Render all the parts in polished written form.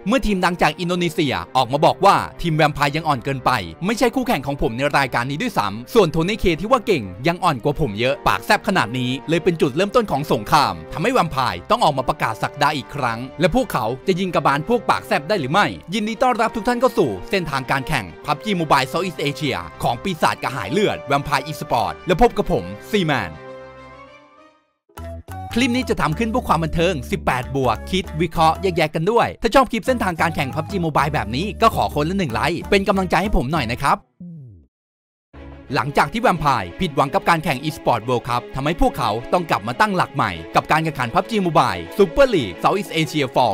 เมื่อทีมดังจากอินโดนีเซียออกมาบอกว่าทีมแวมไพร์ยังอ่อนเกินไปไม่ใช่คู่แข่งของผมในรายการนี้ด้วยซ้ำส่วนโทนี่เคที่ว่าเก่งยังอ่อนกว่าผมเยอะปากแซบขนาดนี้เลยเป็นจุดเริ่มต้นของสงครามทำให้แวมไพร์ต้องออกมาประกาศศักดาอีกครั้งและพวกเขาจะยิงกระบาลพวกปากแซบได้หรือไม่ยินดีต้อนรับทุกท่านเข้าสู่เส้นทางการแข่ง PUBG Mobile Southeast Asia ของปีศาจกระหายเลือดแวมไพร์อีสปอร์ตและพบกับผมซีแมนคลิปนี้จะทำขึ้นเพื่อความบันเทิง18บวกคิดวิเคราะห์แยกกันด้วยถ้าชอบคลิปเส้นทางการแข่ง PUBG Mobile แบบนี้ก็ขอคนละ1ไลค์เป็นกำลังใจให้ผมหน่อยนะครับหลังจากที่แวมไพร์ผิดหวังกับการแข่ง eSport World Cup ทำให้พวกเขาต้องกลับมาตั้งหลักใหม่กับการแข่งขัน PUBG Mobile Super League Southeast Asia Fall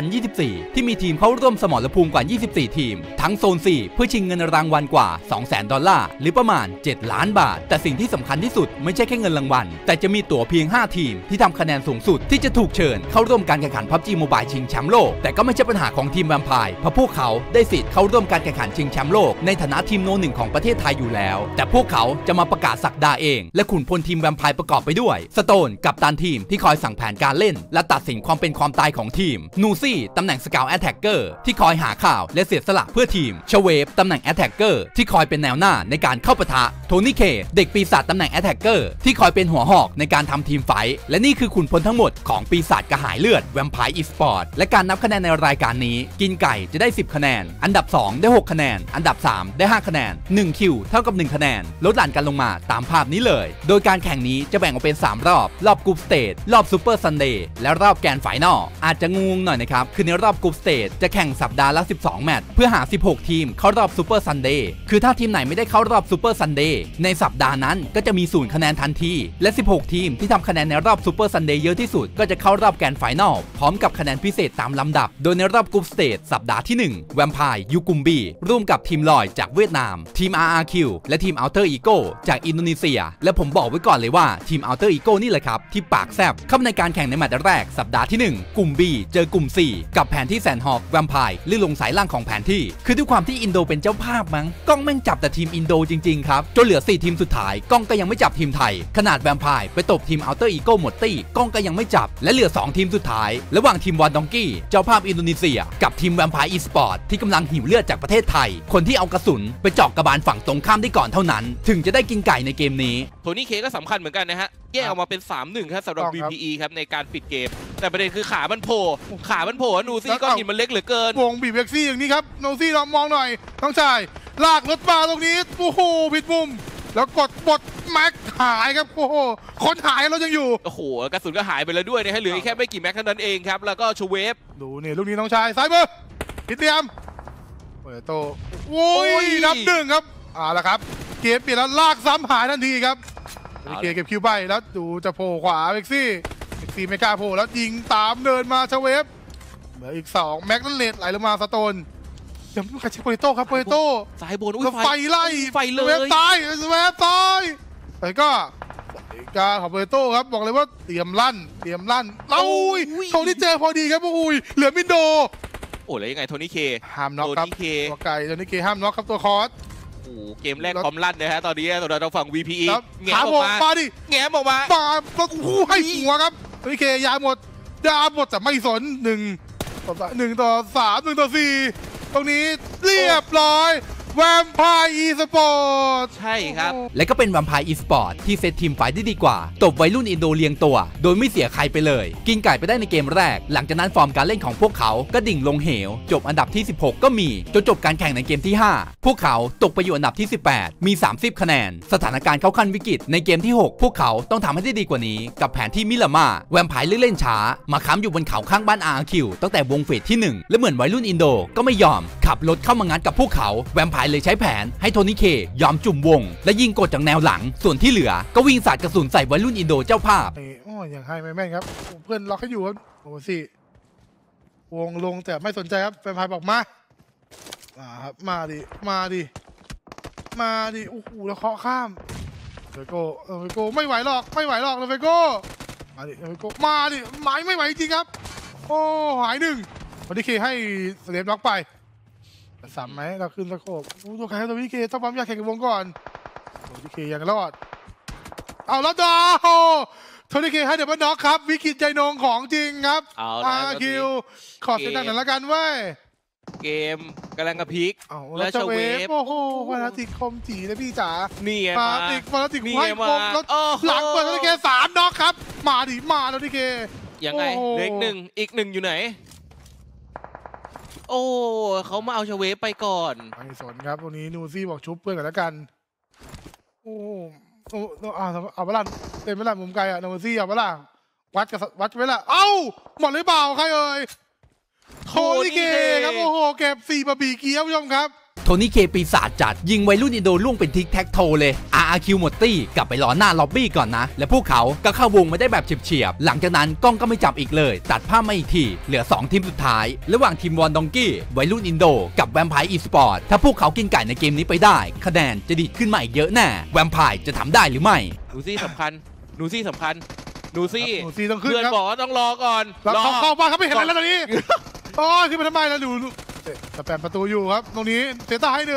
2024 ที่มีทีมเข้าร่วมสมรภูมิกว่า24ทีมทั้งโซน 4 เพื่อชิงเงินรางวัลกว่า $200,000 หรือประมาณ7ล้านบาทแต่สิ่งที่สำคัญที่สุดไม่ใช่แค่เงินรางวัลแต่จะมีตั๋วเพียง5ทีมที่ทำคะแนนสูงสุดที่จะถูกเชิญเข้าร่วมการแข่งขัน PUBG Mobile ชิงแชมป์โลกแต่ก็ไม่ใช่ปัญหาของทีมแวมไพร์เพราะพวกเขาได้สิทธิ์เข้าร่วมการแข่งขันชิงแชมป์โลกในฐานะทีมโนหนึ่งของประเทศไทยอยู่แล้วแต่พวกเขาจะมาประกาศศักดาเองและขุนพลทีมแวมไพร์ประกอบไปด้วยสโตนกัปตันทีมที่คอยสั่งแผนการเล่นและตัดสินความเป็นความตายของทีมนูซี่ตำแหน่งสกาวแอตแทกเกอร์ที่คอยหาข่าวและเสียสละเพื่อทีมชเวฟตำแหน่งแอตแทกเกอร์ที่คอยเป็นแนวหน้าในการเข้าปะทะโทนี่เคเด็กปีศาจตำแหน่งแอตแทกเกอร์ที่คอยเป็นหัวหอกในการทำทีมไฟท์และนี่คือขุนพลทั้งหมดของปีศาจกระหายเลือดแวมไพร์อีสปอร์ตและการนับคะแนนในรายการนี้กินไก่จะได้10คะแนนอันดับ2ได้6คะแนนอันดับ3ได้5คะแนน1คิวเท่ากับ1คะแนนลดหลั่นกันลงมาตามภาพนี้เลยโดยการแข่งนี้จะแบ่งออกเป็น3รอบกรุ๊ปสเตจรอบซูเปอร์ซันเดย์และรอบแกรนด์ไฟนอลอาจจะงงหน่อยนะครับคือในรอบกรุ๊ปสเตจจะแข่งสัปดาห์ละ12แมตช์เพื่อหา16ทีมเข้ารอบซูเปอร์ซันเดย์คือถ้าทีมไหนไม่ได้เข้ารอบซูเปอร์ซันเดย์ในสัปดาห์นั้นก็จะมี0คะแนนทันทีและ16ทีมที่ทำคะแนนในรอบซูเปอร์ซันเดย์เยอะที่สุดก็จะเข้ารอบแกรนด์ไฟนอลพร้อมกับคะแนนพิเศษตามลำดับโดยในรอบกรุ๊ปสเตจสัปดาห์ที่1แวมไพร์ยูกุมบีร่วมกับทีมลอยจากเวียดนามทีม RRQ และทีม Alter Ego จากอินโดนีเซียและผมบอกไว้ก่อนเลยว่าทีม Alter Ego นี่แหละครับที่ปากแซบเข้าในการแข่งในแมตช์แรกสัปดาห์ที่1กลุ่ม B เจอกลุ่ม 4 กับแผนที่แซนฮอกแวมไพร์ลื่นลงสายล่างของแผนที่คือด้วยความที่อินโดเป็นเจ้าภาพมั้งกล้องแม่งจับแต่ทีมอินโดจริงๆครับจนเหลือ4ทีมสุดท้ายกล้องก็ยังไม่จับทีมไทยขนาดแวมไพร์ไปตบทีม Alter Ego หมดตี้กล้องก็ยังไม่จับและเหลือ2ทีมสุดท้ายระหว่างทีมวานดองกี้เจ้าภาพอินโดนีเซียกับทีมแวมไพร์อีสปอร์ตที่กำลังหิวเลือดจากประเทศไทยคนที่เอากระสุนไปเจาะกระบาลฝั่งตรงข้ามได้ก่อนเท่านั้นถึงจะได้กินไก่ในเกมนี้โทนี่เคก็สำคัญเหมือนกันนะฮะแยกออกมาเป็น 3-1 ครับสำหรับ VPE ครับในการปิดเกมแต่ประเด็นคือขามันโผล่นูซี่ก็หินมันเล็กเหลือเกินวงบีบเว็กซี่อย่างนี้ครับนูซี่ลองมองหน่อยน้องชายลากรถมาตรงนี้โอ้โหผิดมุมแล้วกดบดแม็กหายครับโอ้โหคนหายเรายังอยู่โอ้โหกระสุนก็หายไปแล้วด้วยนะฮะเหลือแค่ไม่กี่แม็กเท่านั้นเองครับแล้วก็ชูเวฟดูนี่ลูกนี้น้องชายซ้ายมือพิเตรียมเปิดโตโอ้ยนับ1ครับละครับเกมเปลี่ยนแล้วลากซ้ำหายทันทีครับเก็บคิวไปแล้วดูจะโผล่ขวาเว็กซี่ไม่กล้าโผล่แล้วยิงตามเดินมาชเวฟเหลืออีก2แม็กนั่นเลดไหลลงมาสโตนยังไม่ใครเช็คโปรโต้ครับโปรโต้สายบนไฟไล่ไฟเลยเวฟตายแต่ก็ของโปรโต้ครับบอกเลยว่าเตรียมลั่นเอ้ยโทนี่เจอพอดีครับอุ้ยเหลือมินโดโอ้แล้วยังไงโทนี่เคห้ามน็อกครับตัวไก่โทนี่เคห้ามน็อกครับตัวคอร์สโอ้เกมแรกคอมลั่นนะฮะตอนนี้เราฝั่ง VPE แง้มออกมาดิแง้มออกมาก็คู่ให้หัวครับโทนี่เคยาหมดแต่ไม่สน1 ต่อ 3 1 ต่อ 4ตรงนี้เรียบร้อยแวมไพร์อีสปอร์ตใช่ครับและก็เป็นแวมไพร์อีสปอร์ตที่เซตทีมไฟได้ดีกว่าตบวัยรุ่นอินโดเรียงตัวโดยไม่เสียใครไปเลยกินไก่ไปได้ในเกมแรกหลังจากนั้นฟอร์มการเล่นของพวกเขาก็ดิ่งลงเหวจบอันดับที่16ก็มีจนจบการแข่งในเกมที่5พวกเขาตกไปอยู่อันดับที่18มี30คะแนนสถานการณ์เข้าขั้นวิกฤตในเกมที่6พวกเขาต้องทำให้ได้ดีกว่านี้กับแผนที่มิลาม่าแวมไพร์เล่นช้ามาค้ำอยู่บนเขาข้างบ้านRRQตั้งแต่วงเฟสที่1และเหมือนวัยรุ่นอินโดก็ไม่ยอมขับรถเข้ามางัดกับพวกเขาแวมไพร์เลยใช้แผนให้โทนี่เคยอมจุ่มวงและยิงกดจากแนวหลังส่วนที่เหลือก็วิ่งสาดกระสุนใส่วัยรุ่นอินโดเจ้าภาพอย่างให้ไม่แม่นครับเพื่อนล็อกให้อยู่ครับโอ้สิวงลงแต่ไม่สนใจครับแฟนพายบอกมาครับมาดิโอ้โหแล้วเคาะข้ามเฟโก้ไม่ไหวหรอกเลยเฟโก้มาดิเฟโก้มาดิหมายไม่ไหวจริงครับโอ้หาย1วันนี้เคให้สเลฟล็อกไป3ไหมเราขึ้นสะโขบตัวใครตัววิเคต้องปั๊มยาแข่งกับวงก่อนตัววิเคยังรอดเอาแล้วดาวโทนี่เคให้เดี๋ยวมาน็อกครับวิกฤตใจนงของจริงครับคิวขอเสียงดังหน่อยละกันเว้ยเกมกำลังกระพริกแล้วจะเวฟโอ้โหวาลาติกคมจีนะพี่จ๋านี่ไงวาลาติกให้คมแล้วหลังเปิดแล้วทีเค3น็อกครับมาดิมาแล้วทีเคยังไงเล็กหนึ่งอีกหนึ่งอยู่ไหนโอ้เขามาเอาชเวฟไปก่อนไม่สนครับตรงนี้นูซี่บอกชุบเพื่อนกันแล้วกันโอ้เอาเวลาเต็มเวลามุมไกลอะนูซี่เอาเวลาวัดเวลาเอ้าหมดหรือเปล่าใครเอ่ยโทนี่เคครับโอ้โหเก็บ4บะบี่เกี๊ยวผู้ชมครับโทนี่เคปีศาจจัดยิงวัยรุ่นอินโดล่วงเป็นทิกแท็กโทเลย RRQ หมดตี้กลับไปรอหน้าล็อบบี้ก่อนนะและพวกเขาก็เข้าวงมาได้แบบเฉียบๆหลังจากนั้นกล้องก็ไม่จับอีกเลยตัดภาพมาอีกทีเหลือ2ทีมสุดท้ายระหว่างทีมวอนดองกี้วัยรุ่นอินโดกับแวมไพร์อีสปอร์ตถ้าพวกเขากินไก่ในเกมนี้ไปได้คะแนนจะดีขึ้นมาอีกเยอะแน่แวมไพร์จะทำได้หรือไม่นูซี่สำคัญนูซี่ต้องขึ้นเพื่อนบอกว่าต้องรอก่อนรอเข้าบ้านเขาไม่เห็นอะไรแล้วตอนนี้โอ้ยขึ้นมาทำไมแล้วดูสแปมประตูอยู่ครับตรงนี้เตต้าให้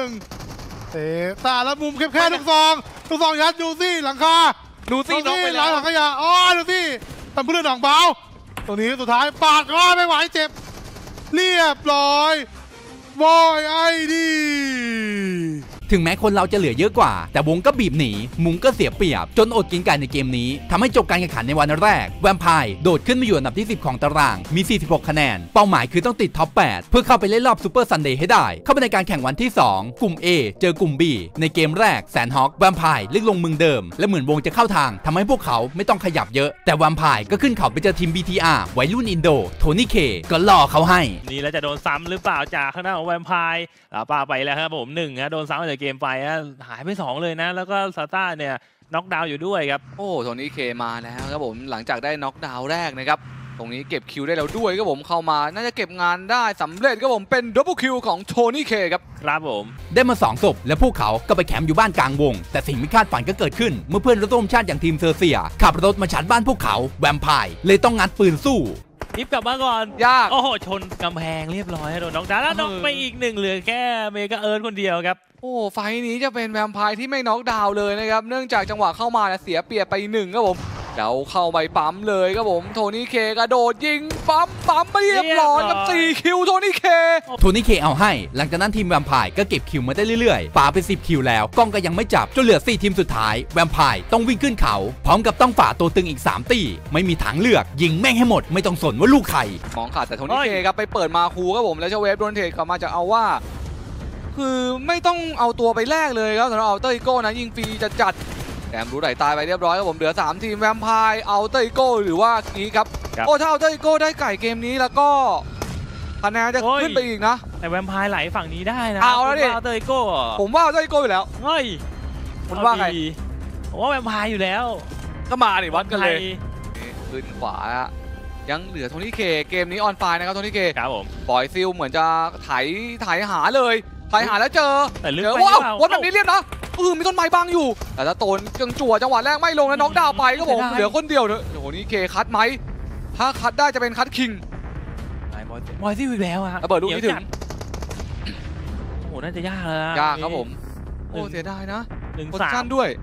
1เตต้าแล้วมุมแคบๆทุกซองยัดนูซี่หลังคานูซี่น้องไปแล้วหลังขยะอ๋อนูซี่ทำเพื่อนหนองเบาตรงนี้สุดท้ายปาดก็ไม่ไหวเจ็บเรียบร้อยบอยไอดีถึงแม้คนเราจะเหลือเยอะกว่าแต่วงก็บีบหนีมุมก็เสียเปรียบจนอดกินไก่ในเกมนี้ทำให้จบการแข่งขันในวันแรกแวมไพร์โดดขึ้นมาอยู่อันดับที่10ของตารางมี46คะแนนเป้าหมายคือต้องติดท็อป8เพื่อเข้าไปเล่นรอบซูเปอร์ซันเดย์ให้ได้เข้าไปในการแข่งวันที่2กลุ่ม A เจอกลุ่ม B ในเกมแรกแซนฮอคแวมไพร์เลือกลงเมืองเดิมและเหมือนวงจะเข้าทางทำให้พวกเขาไม่ต้องขยับเยอะแต่แวมไพร์ก็ขึ้นเขาไปเจอทีม BTR วัยรุ่นอินโดโทนี่เคก็ล่อเขาให้นี่แล้วจะโดนซ้ำหรือเปล่าจากข้างหน้าของแวมไพร์ป้าไปแล้วครับผม1โดนซ้ำจากเกมไปหายไป2เลยนะแล้วก็ซาต้าเนี่ยน็อกดาวน์อยู่ด้วยครับโอ้โทนี่เคมาแล้วครับผมหลังจากได้น็อกดาวน์แรกนะครับตรงนี้เก็บคิวได้แล้วด้วยครับผมเข้ามาน่าจะเก็บงานได้สำเร็จครับผมเป็นดับเบิลคิวของโทนี่เคครับครับผมได้มา2ศพและพวกเขาก็ไปแคมป์อยู่บ้านกลางวงแต่สิ่งไม่คาดฝันก็เกิดขึ้นเมื่อเพื่อนร่วมชาติอย่างทีมเซอร์เซียขับรถมาชาร์จบ้านพวกเขาแวมไพร์เลยต้องงัดปืนสู้ทิปกลับมาก่อนยากโอ้โหชนกำแพงเรียบร้อยโดนน็อกดาวน์แล้วน็อกไปอีก1เหลือแค่เมกาเอิร์ธคนเดียวครับโอ้ไฟนี้จะเป็นแวมไพร์ที่ไม่น็อกดาวน์เลยนะครับเนื่องจากจังหวะเข้ามาเสียเปรียบไป1ครับผมเดี๋ยวเข้าไปปั๊มเลยครับผมโทนี่เคกระโดดยิงปั๊มไม่เรียบร้อยกับ4คิวโทนี่เคเอาให้หลังจากนั้นทีมแวมไพร์ก็เก็บคิวมาได้เรื่อยๆป่าไป10คิวแล้วกล้องก็ยังไม่จับจนเหลือ4ทีมสุดท้ายแวมไพร์ต้องวิ่งขึ้นเขาพร้อมกับต้องฝ่าตัวตึงอีก3ตีไม่มีทางเลือกยิงแม่งให้หมดไม่ต้องสนว่าลูกใครมองขาดแต่โทนี่เคครับไปเปิดมาคูครับผมแล้วเวฟโดนเทรดกลับมาจะเอาว่าคือไม่ต้องเอาตัวไปแลกเลยครับสำหรับอัลเตอร์อีโก้นะยิงฟรีจัดแถมรู้ไหลตายไปเรียบร้อยครับผมเหลือ3ทีมแวมไพร์อัลเตอร์อีโก้หรือว่านี้ครับโอ้ถ้าอัลเตอร์อีโก้ได้ไก่เกมนี้แล้วก็คะแนนจะขึ้นไปอีกนะแต่แวมไพร์ไหลฝั่งนี้ได้นะเอาแล้วดิอัลเตอร์อีโก้ผมว่าอัลเตอร์อีโก้อยู่แล้วเฮ้ยคุณว่าไงผมว่าแวมไพร์อยู่แล้วก็มาดิวัดกันเลยขึ้นขวายังเหลือโทนี่เคเกมนี้ออนไฟนะครับโทนี่เคครับผมปล่อยซิลเหมือนจะไถหาเลยไถหาแล้วเจอว้าววันแบบนี้เรียบนะมีต้นไม้บังอยู่แต่ถ้าโตนจั่วจังหวะแรกไม่ลงแล้วน็อกดาวน์ไปก็ผมเหลือคนเดียวเลยโอ้โหนี่เคคัดไหมถ้าคัดได้จะเป็นคัดคิงบอยซี่อีกแล้วระเบิดลูกนี้ถึงโอ้โหน่าจะยากแล้วยากครับผมโอ้เสียดายนะ 1-3 ด้วย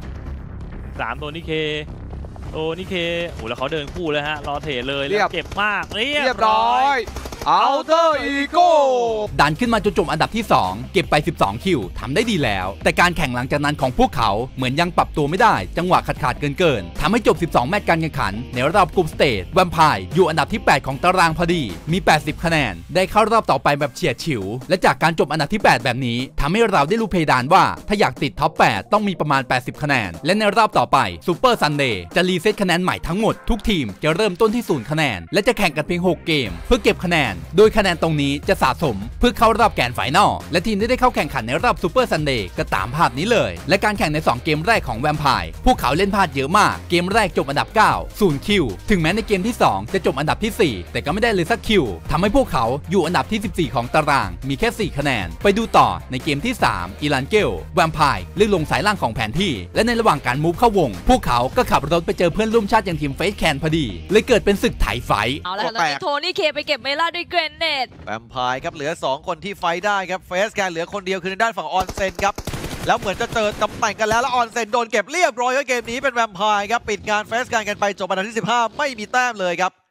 3ตัวนี่เคโอ้นี่เคโอ้แล้วเขาเดินคู่เลยฮะรอเทเลยเก็บมากเรียบร้อยอัลเตอร์อีโก้ดันขึ้นมาจนจบอันดับที่2เก็บไป12คิวทำได้ดีแล้วแต่การแข่งหลังจากนั้นของพวกเขาเหมือนยังปรับตัวไม่ได้จังหวะขาดเกินทำให้จบ12แมตช์การแข่งขันในรอบกลุ่มสเตจแวมไพร์อยู่อันดับที่8ของตารางพอดีมี80คะแนนได้เข้ารอบต่อไปแบบเฉียดฉิวและจากการจบอันดับที่8แบบนี้ทำให้เราได้รู้เพดานว่าถ้าอยากติดท็อป8ต้องมีประมาณ80คะแนนและในรอบต่อไปซูเปอร์ซันเดย์จะรีเซ็ตคะแนนใหม่ทั้งหมดทุกทีมจะเริ่มต้นที่0คะแนนและจะแข่งกันเพียง6เกมเพื่อเก็บคะแนนโดยคะแนนตรงนี้จะสะสมเพื่อเข้ารอบแกรนด์ไฟนอลและทีมที่ได้เข้าแข่งขันในรอบซูเปอร์ซันเดย์ก็ตามภาพนี้เลยและการแข่งใน2เกมแรกของแวมไพร์พวกเขาเล่นพลาดเยอะมากเกมแรกจบอันดับ9 0คิวถึงแม้ในเกมที่2จะจบอันดับที่4แต่ก็ไม่ได้เลยสักคิวทำให้พวกเขาอยู่อันดับที่14ของตารางมีแค่4คะแนนไปดูต่อในเกมที่3อิรันเกลแวมไพร์เลือกลงสายล่างของแผนที่และในระหว่างการมูฟเข้าวงพวกเขาก็ขับรถไปเจอเพื่อนร่วมชาติอย่างทีมเฟสแคนพอดีเลยเกิดเป็นศึกไถไฟเอาละแล้วโทนี่เคไปเก็บเมล่าด้วยเกรเนตแวมไพร์ครับเหลือ2คนที่ไฟได้ครับเฟสแกนเหลือคนเดียวคือในด้านฝั่งออนเซนครับแล้วเหมือนจะเจอตำแหน่งกันแล้วออนเซนโดนเก็บเรียบร้อยเกมนี้เป็นแวมไพร์ครับปิดงานเฟสแกนกันไปจบอันดับที่15ไม่มีแต้มเลยครับ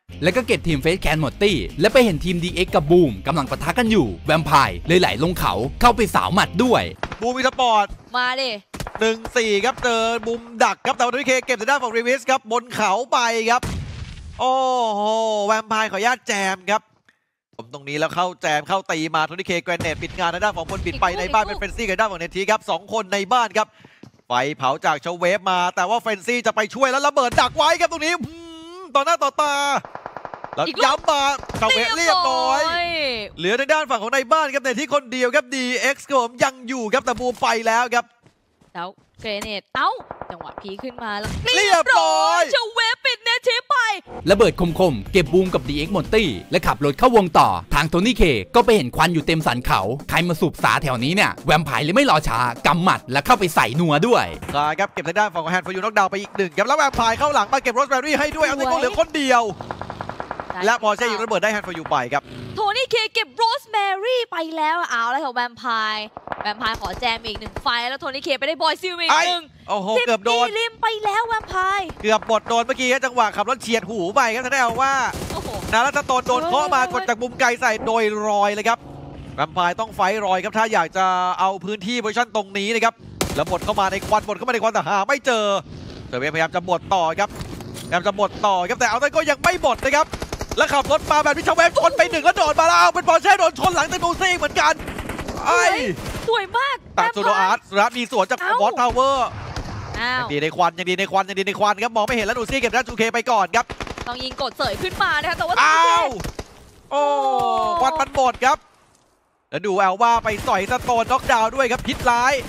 แล้วก็เก็บทีมเฟสแคนหมดตี้และไปเห็นทีม DX กับบูมกำลังปะทะกันอยู่แวมไพร์เลยไหลลงเขาเข้าไปสาวหมัดด้วยบูมอีสปอร์ตมาดิ 1-4 ครับเจอบุมดักครับแต่วันนี้เคเก็บในด้านของรีวิสครับบนเขาไปครับโอ้โหแวมไพร์ขออนุญาตแจมครับผมตรงนี้แล้วเข้าแจมเข้าตีมาโทนี่เคแกรนเนตปิดงานในด้านของบนปิดไปในบ้านเป็นเฟนซี่กับด้านของเนทีครับ2คนในบ้านครับไฟเผาจากชาเวฟมาแต่ว่าเฟนซี่จะไปช่วยแล้วระเบิดดักไว้ครับตรงนี้ต่อหน้าต่อตาแล้วย้ำมาชาเวฟเรียบร้อยเหลือในด้านฝั่งของในบ้านครับเนทีคนเดียวครับ DX ครับผมยังอยู่ครับแต่บูมไปแล้วครับแล้วเกรเนตจังหวะพีขึ้นมาแล้วเรียบร้อยชาเวฟปิดเนทีไประเบิดคมๆเก็บบูมกับ DX หมดตี้และขับรถเข้าวงต่อทางโทนี่เคก็ไปเห็นควันอยู่เต็มสันเขาใครมาสูบสาแถวนี้เนี่ยแวมไพร์เลยไม่รอช้ากำหมัดและเข้าไปใส่นัวด้วยครับเก็บในด้านฝั่งของแฮนด์ฟอร์ยูน็อกดาวน์ไปอีก1ครับแล้วแวมไพร์เข้าหลังมาเก็บโรสแบรี่ให้ด้วยเอาตัวเหลือคนเดียวและพอเช่ยิงระเบิดได้แฮนด์ฟอร์ยูไปครับโทนี่เคเก็บโรสแมรี่ไปแล้วเอาแล้วของแวมไพร์ขอแจมอีก1ไฟแล้วโทนี่เคไปได้บอยซิลอีก1 โอ้โหเกือบโดนริมไปแล้วแวมไพร์เกือบบดโดนเมื่อกี้จังหวะขับรถเฉียดหูไปครับถ้าได้เอาว่านารัตโตนโดนเคาะมากดจากมุมไกลใส่โดยรอยเลยครับแวมไพร์ต้องไฟรอยครับถ้าอยากจะเอาพื้นที่โพซิชั่นตรงนี้นะครับแล้วบดเข้ามาในควันแต่หาไม่เจอเซเว่นพยายามจะบดต่อครับแต่เอาแต่ก็ยังไม่บดนะครับแล้วขับรถมาแบบพิชเวฟชนไป1แล้วโดดมาแล้วเป็นปอร์เช่โดนชนหลังจากดูซี่เหมือนกันสวยมากแต่สุดอาร์ตมีสวนจากบอสทาวเวอร์ยังดีในควันครับมองไม่เห็นแล้วดูซี่เก็บด้านจูเคไปก่อนครับต้องยิงกดเสยขึ้นมานะคะแต่ว่าโอ้ควันมันหมดครับแล้วดูแอลว่าไปต่อยสโตนน็อกดาวน์ด้วยครับพิษร้าย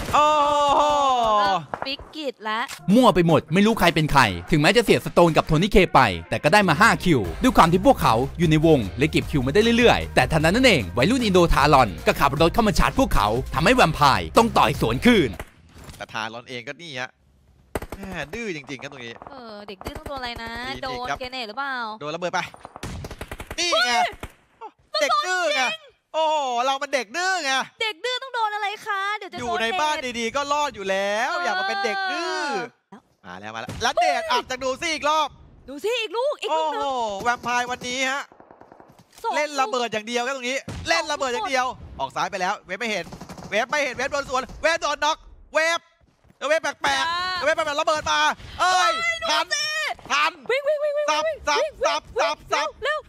ปิกกิตและมั่วไปหมดไม่รู้ใครเป็นใครถึงแม้จะเสียสโตนกับโทนี่เคไปแต่ก็ได้มา5คิวด้วยความที่พวกเขาอยู่ในวงเลยเก็บคิวมาได้เรื่อยๆแต่ทันนั้นเองวัยรุ่นอินโดทารอนก็ขับรถเข้ามาชาร์จพวกเขาทำให้แวมไพร์ต้องต่อยสวนคืนแต่ทารอนเองก็นี่ฮะดื้อจริงๆครับตรงนี้เด็กดื้อต้องโดนอะไรนะโดนเกเนตหรือเปล่าโดนระเบิดไปนี่ไงเด็กดื้อไงโอ้เรามันเด็กดื้อไงเด็กดื้อต้องโดนอะไรคะเดี๋ยวจะอยู่ในบ้านดีๆก็รอดอยู่แล้วอย่ามาเป็นเด็กดื้อมาแล้วแล้วเด็กอัดจากดูซี่อีกรอบดูซี่อีกลูกโอ้โหแวมไพร์วันนี้ฮะเล่นระเบิดอย่างเดียวครับตรงนี้เล่นระเบิดอย่างเดียวออกซ้ายไปแล้วเวฟไม่เห็นเวฟโดนสวนเวฟโดนน็อกเวฟแปลกระเบิดมาทันวิ่งสับเร็ว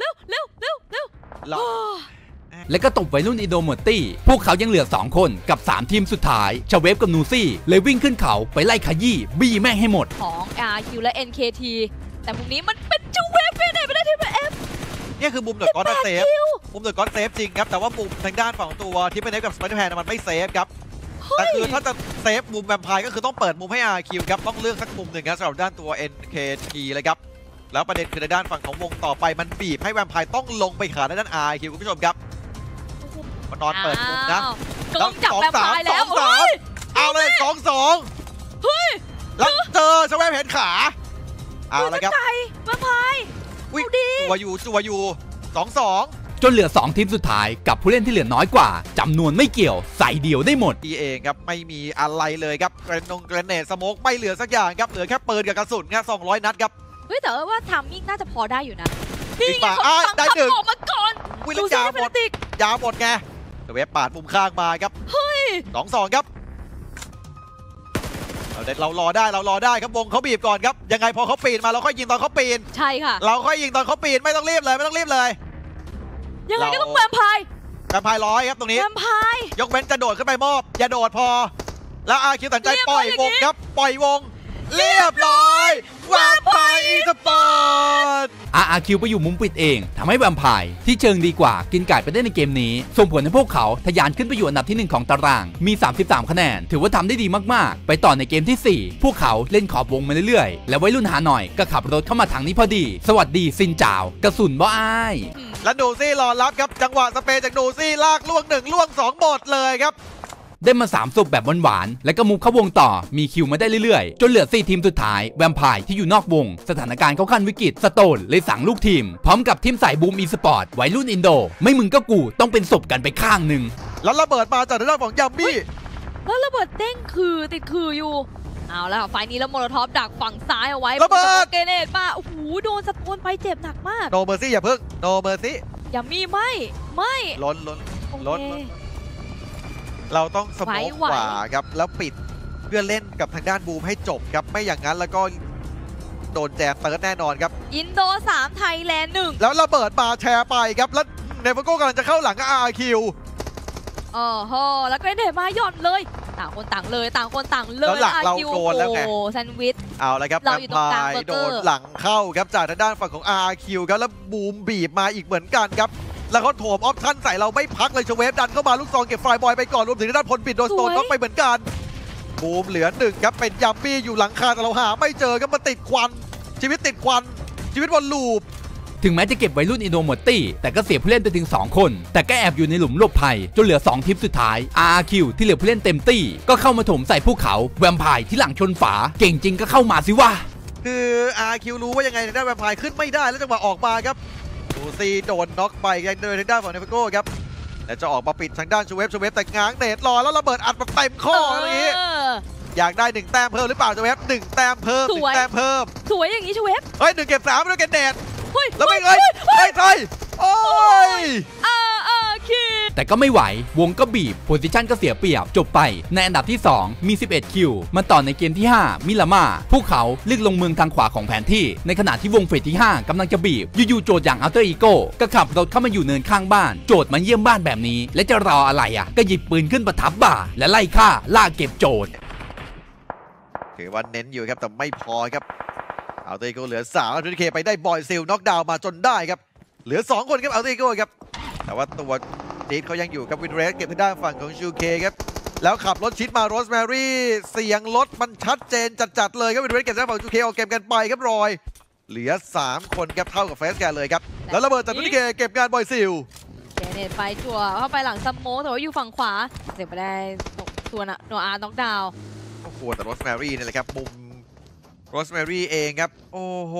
แล้วก็ตบวัยรุ่นอินโดหมดตี้พวกเขายังเหลือ2คนกับ3ทีมสุดท้ายชาเวฟกับนูซี่เลยวิ่งขึ้นเขาไปไล่ขยี้บี้แม่งให้หมดของ RQ และ NKT แต่มุมนี้มันเป็นชาเวฟไปไหนไม่ได้ที่เป็น F นี่คือมุมเดอะก็อดเซฟจริงครับแต่ว่ามุมทางด้านฝั่งตัวที่เป็น F กับสไปเดอร์แมนมันไม่เซฟครับแต่คือถ้าจะเซฟมุมแวมไพร์ก็คือต้องเปิดมุมให้ RQ ครับต้องเลือกสักมุมหนึ่งครับสำหรับด้านตัว NKT เลยครับแล้วประเด็นคือในด้านฝั่งของวงต่อไปมันบีบให้แวมไพร์ต้องลงไปขาในด้าน RQ คุณผู้ชมครับนอนเปิดมุมนะต้องจับแวมไพร์แล้วเอาเลย2-2 เฮ้ยแล้วเจอชาเวฟเห็นขาเอาเลยครับแวมไพร์จัวอยู่2-2 จนเหลือ2ทีมสุดท้ายกับผู้เล่นที่เหลือน้อยกว่าจำนวนไม่เกี่ยวใส่เดี่ยวได้หมดเองครับไม่มีอะไรเลยครับเกรเนตสโมกไม่เหลือสักอย่างครับเหลือแค่ปืนกับกระสุนแค่200 นัดครับเฮ้ยแต่ว่าทามมิ่งน่าจะพอได้อยู่นะนี่ไงได้1 ออกมาก่อนวิ่งยาวหมดไงเวฟปาดมุมข้างมาครับเฮ้ย 2-2ครับเรารอได้ครับวงเขาบีบก่อนครับยังไงพอเขาปีนมาเราค่อยยิงตอนเขาปีนใช่ค่ะเราค่อยยิงตอนเขาปีนไม่ต้องรีบเลยยังไงก็ต้องแวมไพร์ร้อยครับตรงนี้แวมไพร์ยกเว้นจะโดดขึ้นไปมอบอย่าโดดพอแล้วRQตัดใจปล่อยวงครับปล่อยวงเรียบร้อยแวมไพร์อีสปอร์ต RQ ไปอยู่มุมปิดเองทำให้แวมไพร์ที่เชิงดีกว่ากินไก่ไปได้ในเกมนี้ส่งผลให้พวกเขาทะยานขึ้นไปอยู่อันดับที่1ของตารางมี33คะแนนถือว่าทำได้ดีมากๆไปต่อในเกมที่4พวกเขาเล่นขอบวงมาเรื่อยๆและวัยรุ่นหาหน่อยก็ขับรถเข้ามาทางนี้พอดีสวัสดีซินจ่าวกระสุนบ่อ้ายและดูซี่รอรับครับจังหวะสเปรย์จากดูซี่ลากล่วง1ล่วง2บทเลยครับได้มา3ศพแบบหวานๆแล้วก็มุกเข้าวงต่อมีคิวมาได้เรื่อยๆจนเหลือ4ทีมสุดท้ายแวมไพร์ที่อยู่นอกวงสถานการณ์เขาขั้นวิกฤตสโตนเลยสั่งลูกทีมพร้อมกับทีมสายบูมอีสปอร์ตวัยรุ่นอินโดไม่มึงก็กูต้องเป็นศพกันไปข้างหนึ่งแล้วระเบิดมาจากด้านของยัมมี่แล้วระเบิดเด้งคือติดคืออยู่เอาแล้วค่ะไฟนี้แล้วโมโลท็อปดักฝั่งซ้ายเอาไว้ระเบิดเกเรตมาโอ้โหโดนสะโพนไปเจ็บหนักมากโนเมอร์ซี่อย่าเพิ่งโนเมอร์ซี่อย่ามีไม่ล้นโอเคล้น เราต้องสโมกไหวขวาครับแล้วปิดเพื่อเล่นกับทางด้านบูมให้จบครับไม่อย่างนั้นแล้วก็โดนแจมเติร์ดแน่นอนครับอินโด3ไทยแลนด์1 แล้วระเบิดมาแชร์ไปครับแล้วเนฟโก้กำลังจะเข้าหลังอาร์คิวโอ้โหแล้วเกรเดตมาหย่อนเลยต่างคนต่างเลยต่างคนต่างเลยแล้วหลังเราคิวโดนแล้วไงโอ้แซนด์วิชเอาละครับเราอยู่ตรงกลางแวมไพร์เบอร์เกอร์โดนหลังเข้าครับจากทางด้านฝั่งของ RQ ครับแล้วบูมบีบมาอีกเหมือนกันครับแล้วเขาโถมออปชั่นใส่เราไม่พักเลยชเวฟดันเข้ามาลูกซองเก็บไฟบอยไปก่อนรวมถึงทางด้านพลปิดโดนสโตนน็อกไปเหมือนกันบูมเหลือหนึ่งครับเป็นยัมมี่อยู่หลังคาแต่เราหาไม่เจอครับมาติดควันชีวิตติดควันชีวิตวนลูปถึงแม้จะเก็บวัยรุ่นอินโดหมดตี้แต่ก็เสียผู้เล่นไปถึง2คนแต่ก็แอบอยู่ในหลุมหลบภัยจนเหลือ2ทีมสุดท้าย RRQ ที่เหลือผู้เล่นเต็มตี้ก็เข้ามาถมใส่ภูเขาแวมไพร์ที่หลังชนฝาเก่งจริงก็เข้ามาสิวะคือ RQ รู้ว่ายังไงทางด้านแวมไพร์ขึ้นไม่ได้แล้วจังหวะออกมาครับดูซีโดนน็อกไปยังเดินทางด้านฝั่งเนฟโก้ครับและจะออกมาปิดทางด้านชเวฟแต่ง้างเนตรอแล้วระเบิดอัดมาเต็มข้ออย่างนี้อยากได้1แต้มเพิ่มหรือเปล่าชเวฟ1แต้มเพิ่ม1แต้มเพิ่มสวยอย่างนี้ชเวฟเฮ้ย1เก็บ3แล้วเก็บเนตเฮ้ยแล้วไม่เอ้ยเฮ้ยไทยโอ้ยคิดแต่ก็ไม่ไหววงก็บีบโพซิชันก็เสียเปรียบจบไปในอันดับที่ 2 มี 11 คิวมาต่อในเกมที่ 5 มิลาม่าพวกเขาเลือกลงเมืองทางขวาของแผนที่ในขณะที่วงเฟสที่ 5 กำลังจะบีบอยู่ๆโจทย์อย่างอัลเตอร์อีโก้ก็ขับรถเข้ามาอยู่เนินข้างบ้านโจทย์มาเยี่ยมบ้านแบบนี้และจะรออะไรอ่ะก็หยิบปืนขึ้นประทับบ่าและไล่ฆ่าล่าเก็บโจทย์ถือว่าเน้นอยู่ครับแต่ไม่พอครับเอาตัวอีโก้เหลือ3เอาทีเคไปได้บอยซิลน็อกดาวน์มาจนได้ครับเหลือ2คนครับเอาตัวอีโก้ครับแต่ว่าตัวดีดเขายังอยู่กับวินเรสเก็บทางด้านฝั่งของชูเคครับแล้วขับรถชิดมาโรสแมรี่เสียงรถมันชัดเจนจัดๆเลยครับวินเรสเก็บทางด้านฝั่งชูเคออกเกมกันไปครับรอยเหลือ3คนครับเท่ากับเฟสแกนเลยครับแล้วระเบิดจากทีเคเก็บงานบอยซิลเจเนตไปจั่วเข้าไปหลังซัมโมแต่ว่าอยู่ฝั่งขวาเสียไปได้ตัวโนอาร์น็อกดาวน์โอ้โหแต่โรสแมรี่นี่แหละครับมุมโรสแมรี่เองครับโอ้โห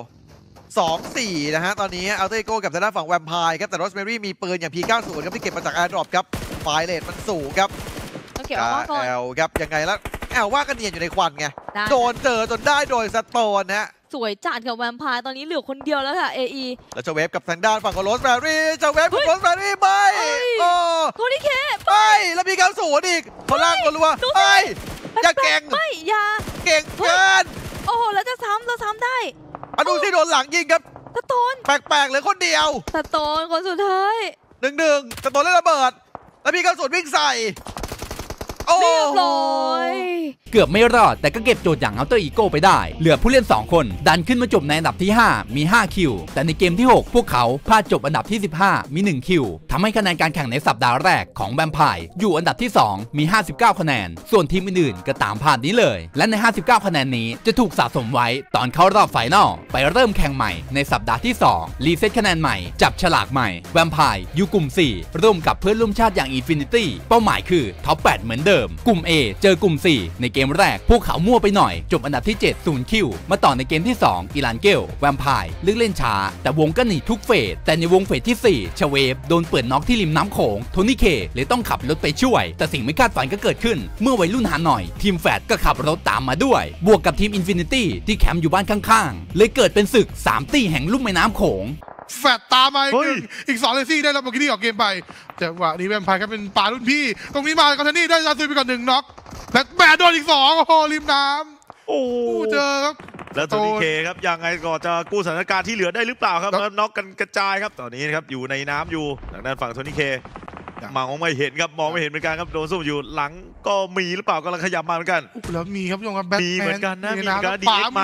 2-4 นะฮะตอนนี้อัลเตอร์โก้กับทางด้านฝั่งแวมไพร์ครับแต่โรสแมรี่มีปืนอย่าง P90 ครับที่เก็บมาจากแอร์ดรอปครับไฟเลทมันสูงครับต้องเก็บเอาไว้ก่อนแอลครับยังไงแล้วแอลว่ากันเนียนอยู่ในควันไงได้โดนเจอจนได้โดยสโตนนะฮะสวยจัดกับแวมไพร์ตอนนี้เหลือคนเดียวแล้วค่ะ AE แล้วจะเวฟกับทางด้านฝั่งของโรสแมรี่จะเวฟกับโรสแมรี่ไม่เฮ้ยโอ้โทนี่เคไม่แล้วมี90อีกพลังรัวๆไม่อย่าเก่งไม่อย่าเก่งเกินโอ้โหแล้วจะซ้ำได้อดูที่โดนหลังยิงครับสโตนแปลกๆเลยคนเดียวสโตนคนสุดท้าย 1-1จะตัวเล่นระเบิด แล้วมีกระสุนวิ่งใส่ โอ้เรียบร้อยเกือบไม่รอดแต่ก็เก็บโจทย์อย่างอัลเตอร์อีโก้ไปได้เหลือผู้เล่น2คนดันขึ้นมาจบในอันดับที่ 5 มี5คิวแต่ในเกมที่ 6 พวกเขาพลาดจบอันดับที่ 15 มี1คิวทำให้คะแนนการแข่งในสัปดาห์แรกของแวมไพร์อยู่อันดับที่ 2 มี59คะแนนส่วนทีมอื่นๆก็ตามผ่านนี้เลยและใน59คะแนนนี้จะถูกสะสมไว้ตอนเข้ารอบไฟนอลไปเริ่มแข่งใหม่ในสัปดาห์ที่2รีเซ็ตคะแนนใหม่จับฉลากใหม่แวมไพร์อยู่กลุ่ม4ร่วมกับเพื่อนร่วมชาติอย่าง Infinity เป้าหมายคือท็อป8เหมือนเดิมกลุ่ม A เจอกลุ่ม 4 ในเกมแรกพวกเขามั่วไปหน่อยจบอันดับที่ 7 0 คิวมาต่อในเกมที่ 2 อิลานเกลแวมไพร์เลือกเล่นช้าแต่วงก็หนีทุกเฟสแต่ในวงเฟสที่ 4 ชเวฟโดนเปิดน็อกที่ริมน้ำโขงโทนี่เคเลยต้องขับรถไปช่วยแต่สิ่งไม่คาดฝันก็เกิดขึ้นเมื่อวัยรุ่นหาหน่อยทีมแฟดก็ขับรถตามมาด้วยบวกกับทีมอินฟินิตี้ที่แคมป์อยู่บ้านข้างๆเลยเกิดเป็นศึก3ตี้แห่งลุ่มแม่น้ำโขงแฟดตามมาอีก2เลซี่ได้แล้วเมื่อกี้ที่ออกเกมไปจังหวะนี้แวมไพร์ครับเป็นปลารุ่นพี่ตรงนี้มาคอนเทนนี่ได้ซาซุยไปก่อน1น็อกและแบดโดนอีก2โอ้โหริมน้ำโอ้เจอครับแล้วโทนี่เคครับยังไงก็จะกู้สถานการณ์ที่เหลือได้หรือเปล่าครับแล้วน็อกกันกระจายครับตอนนี้นะครับอยู่ในน้ำอยู่ทางด้านฝั่งโทนี่เคมองไม่เห็นครับมองไม่เห็นเหมือนกันครับโดนซุ่มอยู่หลังก็มีหรือเปล่ากำลังขยับมาเหมือนกันแล้วมีครับยงครับแบทมีเหมือนกันนะมีเหมือนกัน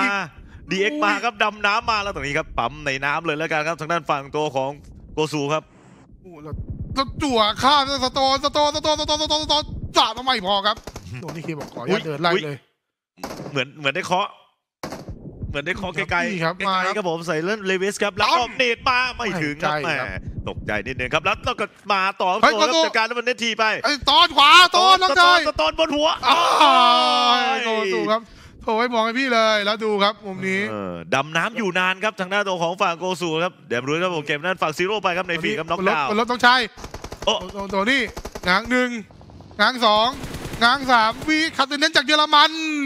DX มาครับดำน้ำมาแล้วตรงนี้ครับปั๊มในน้ำเลยแล้วกันครับทางด้านฝั่งตัวของโกซูครับแล้วจั่วข้ามสโตนจ่าทำไมพอครับโดนนี่เคบอกขออย่าเดินไล่เลยเหมือนได้เคาะไกลๆครับไกลๆครับผมใส่เล่นเลวิสครับแล้วก็เนตมาไม่ถึงครับแหมตกใจนิดนึงครับแล้วก็มาต่อตัวจัดการแล้วมันเนตทีไปตอนขวาตอนน้องชายตอนบนหัวโกสูครับโถให้มองให้พี่เลยแล้วดูครับมุมนี้ดำน้ำอยู่นานครับทางหน้าตัวของฝั่งโกซูครับเดี๋ยวรู้ครับผมเกมนั้นฝั่งซีโร่ไปครับในฟีครับน็อกดาวน์รถต้องใช้ตัวนี้ง้าง1ง้าง2ง้าง3วีคัตเตเน้นจากเยอรมัน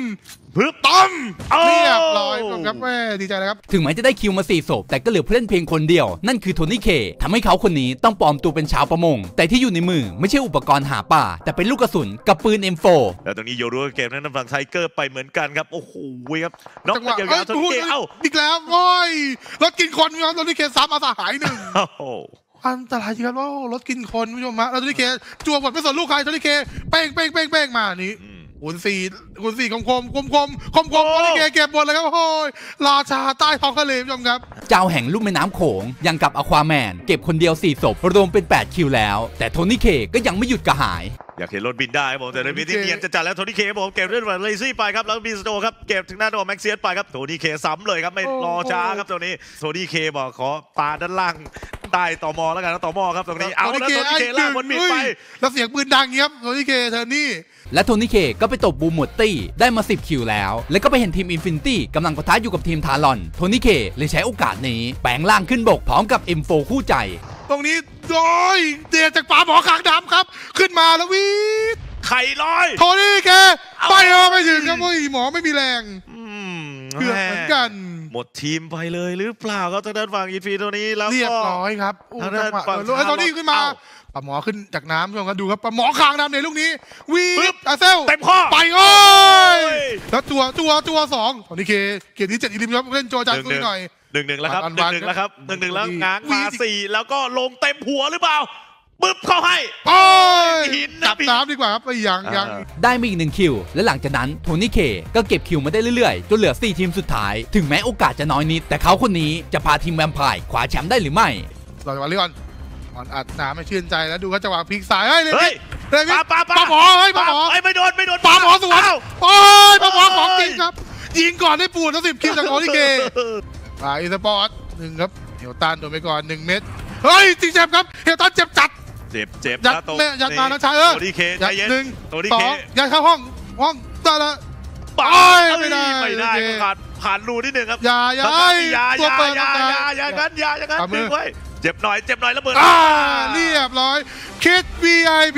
ปึ๊บต้มโอ้เรียบร้อยครับแม่ดีใจเลยครับถึงแม้จะได้คิวมา4 ศพแต่ก็เหลือผู้เล่นเพียงคนเดียวนั่นคือโทนี่เคทำให้เขาคนนี้ต้องปลอมตัวเป็นชาวประมงแต่ที่อยู่ในมือไม่ใช่อุปกรณ์หาปลาแต่เป็นลูกกระสุนกับปืน M4 แล้วตรงนี้โยรู้เกมนั้นฝั่งไทเกอร์ไปเหมือนกันครับโอ้โหครับน็อกจังหกัวะนยาวๆโทนี่เคเอ้าอีกแล้วโอ้ยรถกินคนครับรถที่เคซ้ำอาสาหายหนึ่งโอ้โหอันตรายจริงครับว่ารถกินคนผู้ชมฮะแล้วโทนี่เคจั่วหมดไม่สนลูกใครโทนี่เคเป้งเป้งเป้งเป้งมานี้คูณสี่คมโทนี่เคเก็บหมดเลยครับโอ้ยราชาใต้ท้องทะเลผู้ชมครับเจ้าแห่งลุ่มแม่น้ำโขงยังกับอควาแมนเก็บคนเดียว4 ศพรวมเป็น8 คิวแล้วแต่โทนี่เคก็ยังไม่หยุดกระหายอยากเห็นรถบินได้ครับผมแต่รถบินที่เนียนจะจัดแล้วโทนี่เคครับผมเก็บเรื่องเลซี่ไปครับแล้วบีสโตครับเก็บถึงหน้าโดนแม็กเซียสไปครับโทนี่เคซ้ำเลยครับไม่รอช้าครับตัวนี้โทนี่เคบอกขอปาด้านล่างใต้ต่อมอแล้วกันนะต่อมอครับตรงนี้เอาแล้วโทนี่เคลากบนบิดไปแล้วเสียงปืนดังเงี้ยโทนี่เคเธอนี่และโทนี่เคก็ไปตบบูมหมดตี้ได้มา10 คิวแล้วแล้วก็ไปเห็นทีมอินฟินิตี้กำลังปะทะอยู่กับทีมทารอนโทนี่เคเลยใช้โอกาสนี้แปลงร่างขึ้นบกพร้อมกับ M4 คู่ใจตรงนี้โอ้ยเดียจากป่าหมอขางดำครับขึ้นมาแล้ววิทไข่ลอยโทนี่เคไปไม่ถึงครับหมอไม่มีแรงเกือบเหมือนกันหมดทีมไปเลยหรือเปล่าครับทางด้านฝั่งอีฟีตัวนี้แล้วเรียบก็ร้อยครับทางด้านฝั่งแล้วโทนี่ขึ้นมาปะหมอขึ้นจากน้ำชมกันดูครับปะหมอคางดำในลูกนี้วิทอาเซลเต็มข้อไปโอ้ยแล้วตัวสองโทนี่เคเกียรติ7 อิลิมครับเล่นโจจันทร์หน่อย 1-1แล้วครับวัน 1-1แล้วครับครับ 1-1แล้วดีง้างมาดี 4แล้วก็ลงเต็มหัวหรือเปล่าปึ๊บเข้าให้โอ้ยหินนะจับน้ำดีกว่าครับไปยังได้มาอีก1 คิวและหลังจากนั้นโทนี่เคก็เก็บคิวมาได้เรื่อยๆจนเหลือ4 ทีมสุดท้ายถึงแม้โอกาสจะน้อยนิดแต่เขาคนนี้จะพาทีมแวมไพร์คว้าแชมป์ได้หรือไม่รอจังหวะนี้ก่อนอัดน้ำไม่ชื่นใจแล้วดูเขาจังหวะพลิกสายเฮ้ยเลยเฮ้ยเลยปาปาหมอเฮ้ยปาหมอเฮ้ยไม่โดนปาหมอสวนอ้าวโอ้ยปาหมอของจริงครับยิงก่อนได้ปูนแล้ว10 คิวจากโทนี่เคไปอีสปอร์ต1ครับเฮลตันโดนไปก่อน1 เม็ดเฮ้ยจริงเจ็บครับเฮลตันเจ็บจัดเจ็บยัดนะตรงแม่ยัดมานะชายโทนี่เคใจยัดเย็น 1 โทนี่เค 2ยัดเข้าห้องได้ละปาโอ้ยไม่ได้ไม่ได้ผ่านรูนิดนึงครับอย่าอย่าตัวเปิดอย่างนั้นดึงไว้เจ็บหน่อยระเบิดเรียบร้อยคิด VIP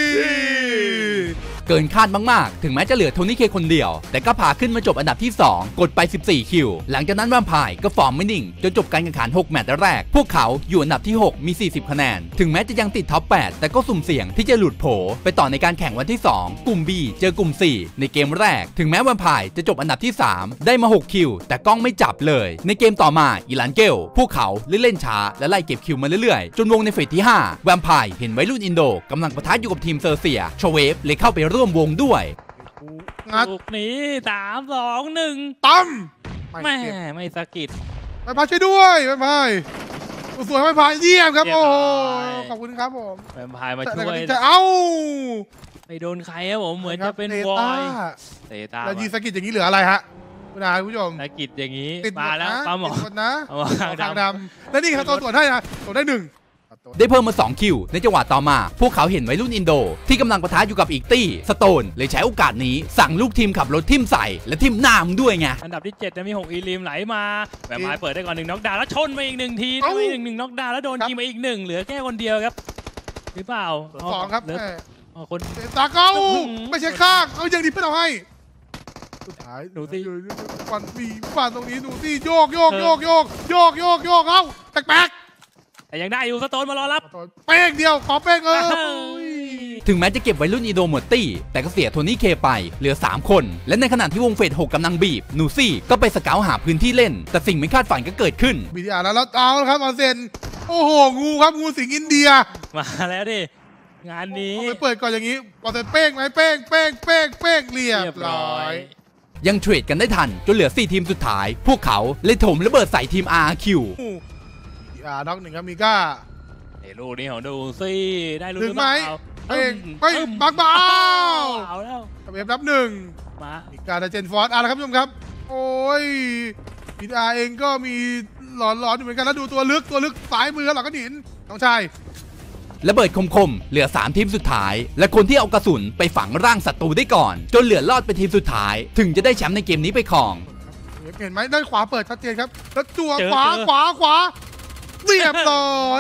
เกินคาดมากๆถึงแม้จะเหลือโทนี่เคคนเดียวแต่ก็พาขึ้นมาจบอันดับที่2กดไป14 คิวหลังจากนั้นแวมไพร์ก็ฟอร์มไม่นิ่งจนจบการแข่งขัน6 แมตช์แรกพวกเขาอยู่อันดับที่6มี40 คะแนนถึงแม้จะยังติดท็อป8แต่ก็สุ่มเสี่ยงที่จะหลุดโผไปต่อในการแข่งวันที่2กลุ่ม B เจอกลุ่ม 4ในเกมแรกถึงแม้แวมไพร์จะจบอันดับที่3ได้มา6 คิวแต่กล้องไม่จับเลยในเกมต่อมาอิลันเกลพวกเขาเล่นช้าและไล่เก็บคิวมาเรื่อยๆจนวงในเฟสที่5แวมไพร์เห็นวัยรุ่นอินโดกำลังปะทะอยู่กับทีมเซอร์เซียชเวฟเลยเข้าไปร่วมวงด้วยงัดลูกนี้3 2 1 ตั้มแม่ไม่สะกิดไปพายช่วยด้วยไปพายสวยไปพายเยี่ยมครับเรียบโอ้ร้โหอยขอบคุณครับผมแวมไพร์มาแต่ช่วยจะเอ้าไปโดนใครครับผมเหมือนจะเป็นเตวอต้ายเตต้าแล้วยีสกิดอย่างนี้เหลืออะไรฮะคุณอาคุณผู้ชมสะกิดอย่างนี้ติดหมมาดแล้วนะปลาหมอติดหมดนะเอามาข้างทางดำดำแล้วนี่ครับตัวตรวจให้นะตรวจได้1 ได้เพิ่มมา 2 คิวในจังหวะต่อมาพวกเขาเห็นวัยรุ่นอินโดที่กำลังปะทะอยู่กับอีกตี้สโตนเลยใช้โอกาสนี้สั่งลูกทีมขับรถทิ่มใส่และทิ่มหน้ามึงด้วยไงอันดับที่7จะมี6อีลิมไหลมาแวมไพร์เปิดได้ก่อน1น็อกดาวน์แล้วชนมาอีก1ทีเอ้าได้มาอีก1น็อกดาวน์แล้วโดนยิงมาอีก1เหลือแค่คนเดียวครับหรือเปล่า 2ครับเหลือคนเตตาเก้าอื้อหือไม่ใช่ข้างเอาอย่างดีเพื่อนเอาให้สุดท้ายดูสิฟันมีฟันตรงนี้ดูสิโยกเอ้าแปลกแต่ยังได้อยู่สโตนมารอรับๆเป้งเดียวขอเป้งถึงแม้จะเก็บวัยรุ่นอินโดหมดตี้แต่ก็เสียโทนี่เคไปเหลือ3 คนและในขณะที่วงเฟส6กำลังบีบนูซี่ก็ไปสเกาหาพื้นที่เล่นแต่สิ่งไม่คาดฝันก็เกิดขึ้นบีดีอาร์แล้วเอาละครับออนเซนโอ้โหงูครับงูสิงอินเดียมาแล้วดิงานนี้เอาไปเปิดก่อนอย่างนี้ออนเซนเป้งไหมเป้งเรียบร้อยยังเทรดกันได้ทันจนเหลือ4 ทีมสุดท้ายพวกเขาเลยถมระเบิดใส่ทีม RQ บีดีอาร์น็อก1ครับมิก้าไอ้ลูกนี้ของดูซี่ได้ลูกถึงไหมเปล่าเป้งบักบ้าเอาแล้วกับเอฟนับ1 มามีการเจนฟอร์ดอะไรครับผู้ชมครับโอ้ยบีดีอาร์เองก็มีหลอนๆอยู่เหมือนกันแล้วดูตัวลึกซ้ายมือหลังก็หินน้องชายระเบิดคมๆเหลือ3 ทีมสุดท้ายและคนที่เอากระสุนไปฝังร่างศัตรูได้ก่อนจนเหลือรอดเป็นทีมสุดท้ายถึงจะได้แชมป์ในเกมนี้ไปครองเห็นไหมด้านขวาเปิดชัดเจนครับแล้วจั่วขวาเรียบร้อย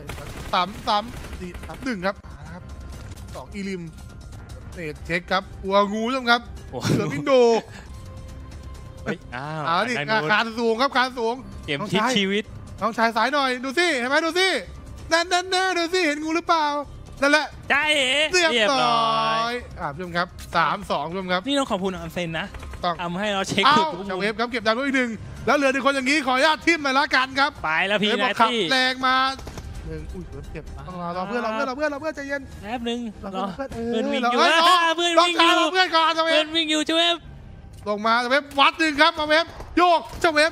3-1ครับนะครับ2อีลิมเนตเช็คครับหัวงูใช่ไหมครับโอ้โหเหลือวินโดเฮ้ยอ้าวเอาดิทางนู้นคานสูงครับคานสูงเกมทิศชีวิตน้องชายสายหน่อยดูสิเห็นไหมดูสินั่นดูสิเห็นงูหรือเปล่านั่นแหละใจเอ๋เรียบเรียบร้ร้ออยยผู้ชมครับ3-2ผู้ชมครับนี่ต้องขอบคุณออนเซนนะต้องทำให้เราเช็คเอ้าจุดทุกชามุเวมฟครับเก็บดาวด้วยอีกหนึ่งแล้วเหลือหนึ่งคนอย่างนี้ขออนุญาตทิมหน่อยละกันครับไปแล้วพี่เวฟบนาอกขับทีแรงมาหนึ่งอุ้ยเวฟเก็บต้องรอเพื่อนใจเย็นแป๊บนึงรอรอเพื่อนเพื่อนวิ่งอยู่เพื่อนเพื่อนต้องวิ่งการอยู่เพื่อนก่อนชาเวเพื่อฟนวิ่งอยู่ช่วยลงมาชาเวฟวัดหนึ่งครับชาเวฟโยกชาเวฟ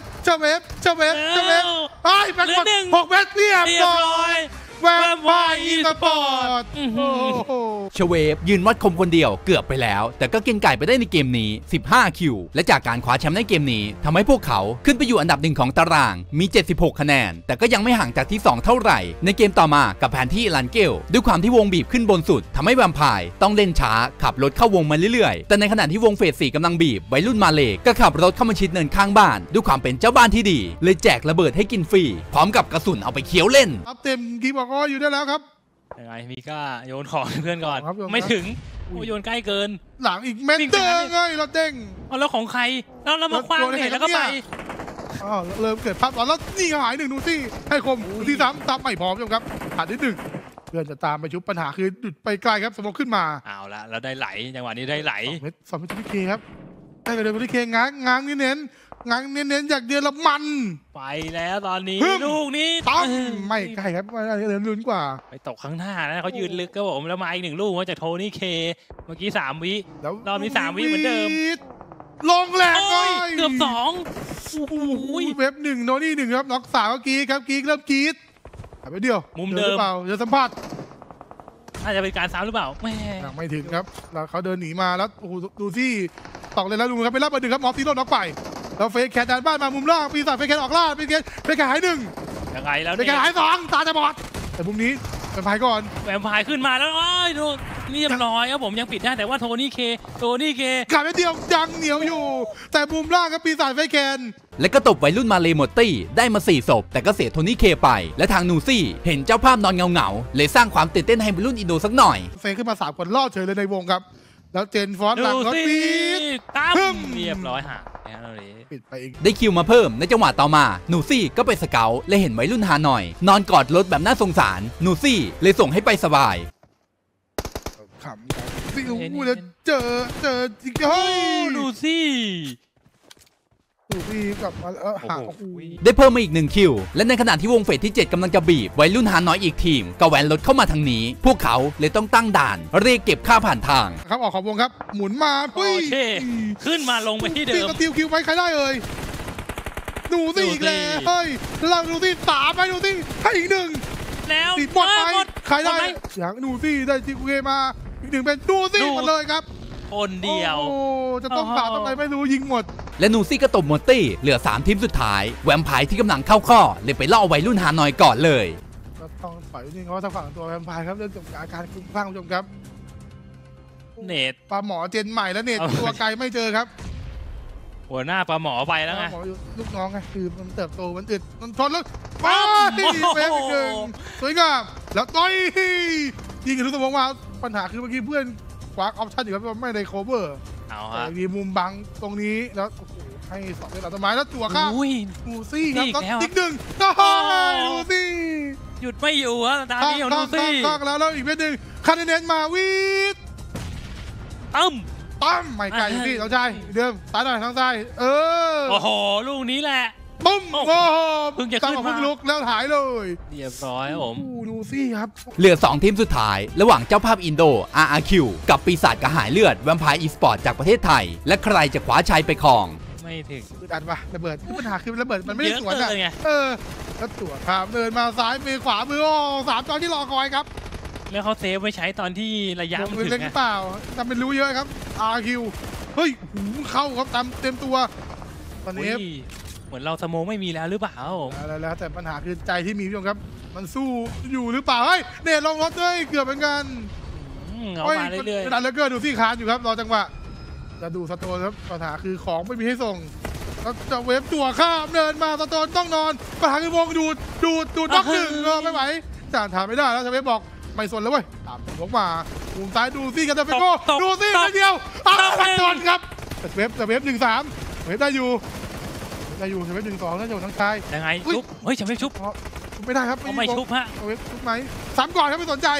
ไอ้แบงค์กด6 เมตรเรียบเรียบร้อร้อย ยแวมไพร์อีสปอร์ตอื้อหืโอ้อโหชเวฟยืนวัดคมคนเดียวเกือบไปแล้ว แต่ก็กินไก่ไปได้ในเกมนี้ 15 คิว และจากการคว้าแชมป์ในเกมนี้ทำให้พวกเขาขึ้นไปอยู่อันดับหนึ่งของตารางมี 76 คะแนน แต่ก็ยังไม่ห่างจากที่ 2 เท่าไหร่ ในเกมต่อมากับแผนที่ลันเกลด้วยความที่วงบีบขึ้นบนสุดทำให้แวมไพร์ต้องเล่นช้าขับรถเข้าวงมาเรื่อยๆแต่ในขณะที่วงเฟส 4กำลังบีบวัยรุ่นมาเลก็ขับรถเข้ามาชิดเนินข้างบ้านด้วยความเป็นเจ้าบ้านที่ดีเลยแจกระเบิดให้กินฟรีพร้อมกับกระสุนเอาไปเคี้ยวเล่นอัพเต็มกีบอกว่าอยู่ได้แล้วครับยังไงมีก้าโยนของให้เพื่อนก่อนครับโยนครับไม่ถึงโอ้โยนใกล้เกินหลังอีกเม็ดเด้งไงเราเด้งเอาแล้วของใครแล้วมาคว้างโยนให้เห็นใครแล้วก็ไปเนี่ย อ๋อเริ่มเกิดภาพตอนแล้วนี่หายหนึ่งดูสิให้คมที่สามตามไม่พร้อมชมครับขาดนิดหนึ่งเพื่อนจะตามไปชุบปัญหาคือหยุดไปไกลครับสมองขึ้นมาเอาละแล้วได้ไหลจังหวะนี้ได้ไหล 2 เมตรที่เคครับได้ไปเลยที่เคง้างเน้นจากเดือนละมันไปแล้วตอนนี้พึ่มลูกนี้ตั้มไม่ใกล้ครับไม่ได้เดินลุ้นกว่าไปตกข้างหน้านะเขายืนลึกครับผมแล้วมาอีกหนึ่งลูกมาจากโทนี่เคเมื่อกี้3 วิแล้วรอบนี้3 วิเหมือนเดิมลงแรงโอ้ยลยเกือบ2 โอ้ยเว็บ1โนนี่1ครับน็อก3เมื่อกี้ครับกีเริ่มกรีดหายไปเดียวมุมเดิมหรือเปล่าจะสัมผัสน่าจะเป็นการซ้ำหรือเปล่าแม่ยังไม่ถึงครับแล้วเขาเดินหนีมาแล้วโอ้โหดูที่ตอกเลยแล้วดูครับไปรับมาหนึ่งครับมอสซีโร่น็อกไปแล้วเฟคแคทดันบ้านมามุมล่างปีศาจเฟคแคทออกล่าเฟคแคทหายหนึ่งยังไงแล้วเฟคแคทหาย2ตาจะบอดแต่มุมนี้เป็นพายก่อนแวมไพร์ขึ้นมาแล้วโอ้ยดูเรียบร้อยครับผมยังปิดได้แต่ว่าโทนี่เคกลับไปเดียวยังเหนียวอยู่ แต่มุมล่างครับปีศาจเฟคแคทและก็ตบวัยรุ่นมาเลหมดตี้ได้มา4 ศพแต่ก็เสียโทนี่เคไปและทางนูซี่เห็นเจ้าภาพนอนเงาๆเลยสร้างความตื่นเต้นให้วัยรุ่นอินโดสักหน่อยเฟคขึ้นมา3 คนล่อเฉยเลยในวงครับแล้วเจนฟอนต์หลังดูรถสิปีดตั้พึ่มมเรียบร้อยหาแล้วเราเลยปิดไปอีกได้คิวมาเพิ่มในจังหวะต่อมานูซี่ก็ไปสเกลและเห็นวัยรุ่นฮานอยนอนกอดรถแบบน่าสงสารนูซี่เลยส่งให้ไปสบายขำกันสิโอ้โหแล้วเจอจริงเฮ้ยดูสิดูพี่กลับมาหาโอ้โหได้เพิ่มมาอีก1 คิวและในขณะที่วงเฟสที่ 7กำลังจะบีบวัยรุ่นฮานอยอีกทีมก็แหวนรถเข้ามาทางนี้ พวกเขาเลยต้องตั้งด่านเรียกเก็บค่าผ่านทางครับออกขอบวงครับหมุนมาโอปุ้ยเคขึ้นมาลงไปที่เดิมสติลคิวไปใครได้เอ่ยดูสิอีกแล้วเฮ้ยเราดูสิ3ไปดูสิให้อีก1 แล้วติดหมดไปหมดใครได้หมหมอย่างดูสิได้จิวเคมาอีก1เป็นดูสิหมดเลยครับคนเดียวโอ้จะต้องฝ่าทำไมไม่รู้ยิงหมดและนูซี่ก็ตบหมดตี้เหลือ3 ทีมสุดท้ายแวมไพร์ที่กำลังเข้าข้อเลยไปล่อวัยรุ่นฮานอยก่อนเลยก็ต้องปล่อยนี่เพราะว่าทางฝั่งตัวแวมไพร์ครับเรื่องจบอาการคลุ้มคลั่งคุณผู้ชมครับเนตปลาหมอเจนใหม่แล้วเน็ตเอาตัวไกลไม่เจอครับหัวหน้าปลาหมอไปแล้วไงหมออยู่ลูกน้องไงคือมันเติบโตมันอึดมันทนแล้วไปโอ้โหเฟกอีกหนึ่งสวยงามแล้วต่อยยิงกันทุกสมองมาปัญหาคือเมื่อกี้เพื่อนคว้าออปชั่นอยู่ครับไม่ได้โคเวอร์เอาแต่ฮะมีมุมบังตรงนี้แล้วโอ้โหให้2เล่นต้นไม้แล้วจั่วข้ามอุ้ยดูซี่ครับนี่แล้วอีกแล้วอีกหนึ่งโอ้โหดูซี่หยุดไม่อยู่ฮะตานี้ของดูซี่ข้างแล้วอีกเม็ดหนึ่งคันเนนมาวีดตั้มตั้มไม่ไกลพี่เราใจเดิมซ้ายหน่อยทางซ้ายโอ้โหลูกนี้แหละปุ้มโอ้โอ้โหโหเพิ่งจะขึ้นมาเพิ่งลุกแล้วหายเลยเรียบร้อยครับผมโอ้ดูซี่ครับเหลือ2 ทีมสุดท้ายระหว่างเจ้าภาพอินโด RRQ กับปีศาจกระหายเลือดแวมไพร์อีสปอร์ตจากประเทศไทยและใครจะคว้าชัยไปครองไม่ถึงอึดอัดว่ะระเบิดปัญหาคือระเบิดมันไม่ได้สวนเยอะอ่ะเกินไงแล้วตัวครับเดินมาซ้ายมือขวามือโอ้3 จอที่รอคอยครับแล้วเขาเซฟไว้ใช้ตอนที่ระยะลงมันมือถึงเล็กหไงรือเปล่าทำเป็นรู้เยอะครับ RQ เฮ้ยหูเข้าครับเต็มตัวตอนอุ้นี้ยเหมือนเราสโมองไม่มีแล้วหรือเปล่าครับผมแล้วแต่ปัญหาคือใจที่มีพี่ชมครับ มันสู้อยู่หรือเปล่าเฮ้ยเนตลงรถด้วยเกือบเหมือนกันเอามาเรื่อยดันแล้วก็ดูซี่คานอยู่ครับรอจังหวะจะดูสโตนครับปัญหาคือของไม่มีให้ส่งแล้วจะเวฟตัวข้ามเดินมาสโตนต้องนอนปัญหาคือวงดูดน็อกหนึ่งไม่ไหวจานถามไม่ได้แล้วจะเวฟบอกไม่สนแล้วเว้ยตามผมมามุมซ้ายดูซี่กันจะไปโก้ดูซี่นิดเดียวสโตนครับแต่เวฟ1-3 เวฟได้อยู่เวฟ1-2น่าจะทั้งชายยังไงชุบเฮ้ยจะไม่ชุบไม่ได้ครับไม่ชุบฮะเวฟชุบไหม3ก่อนครับไม่สนใจ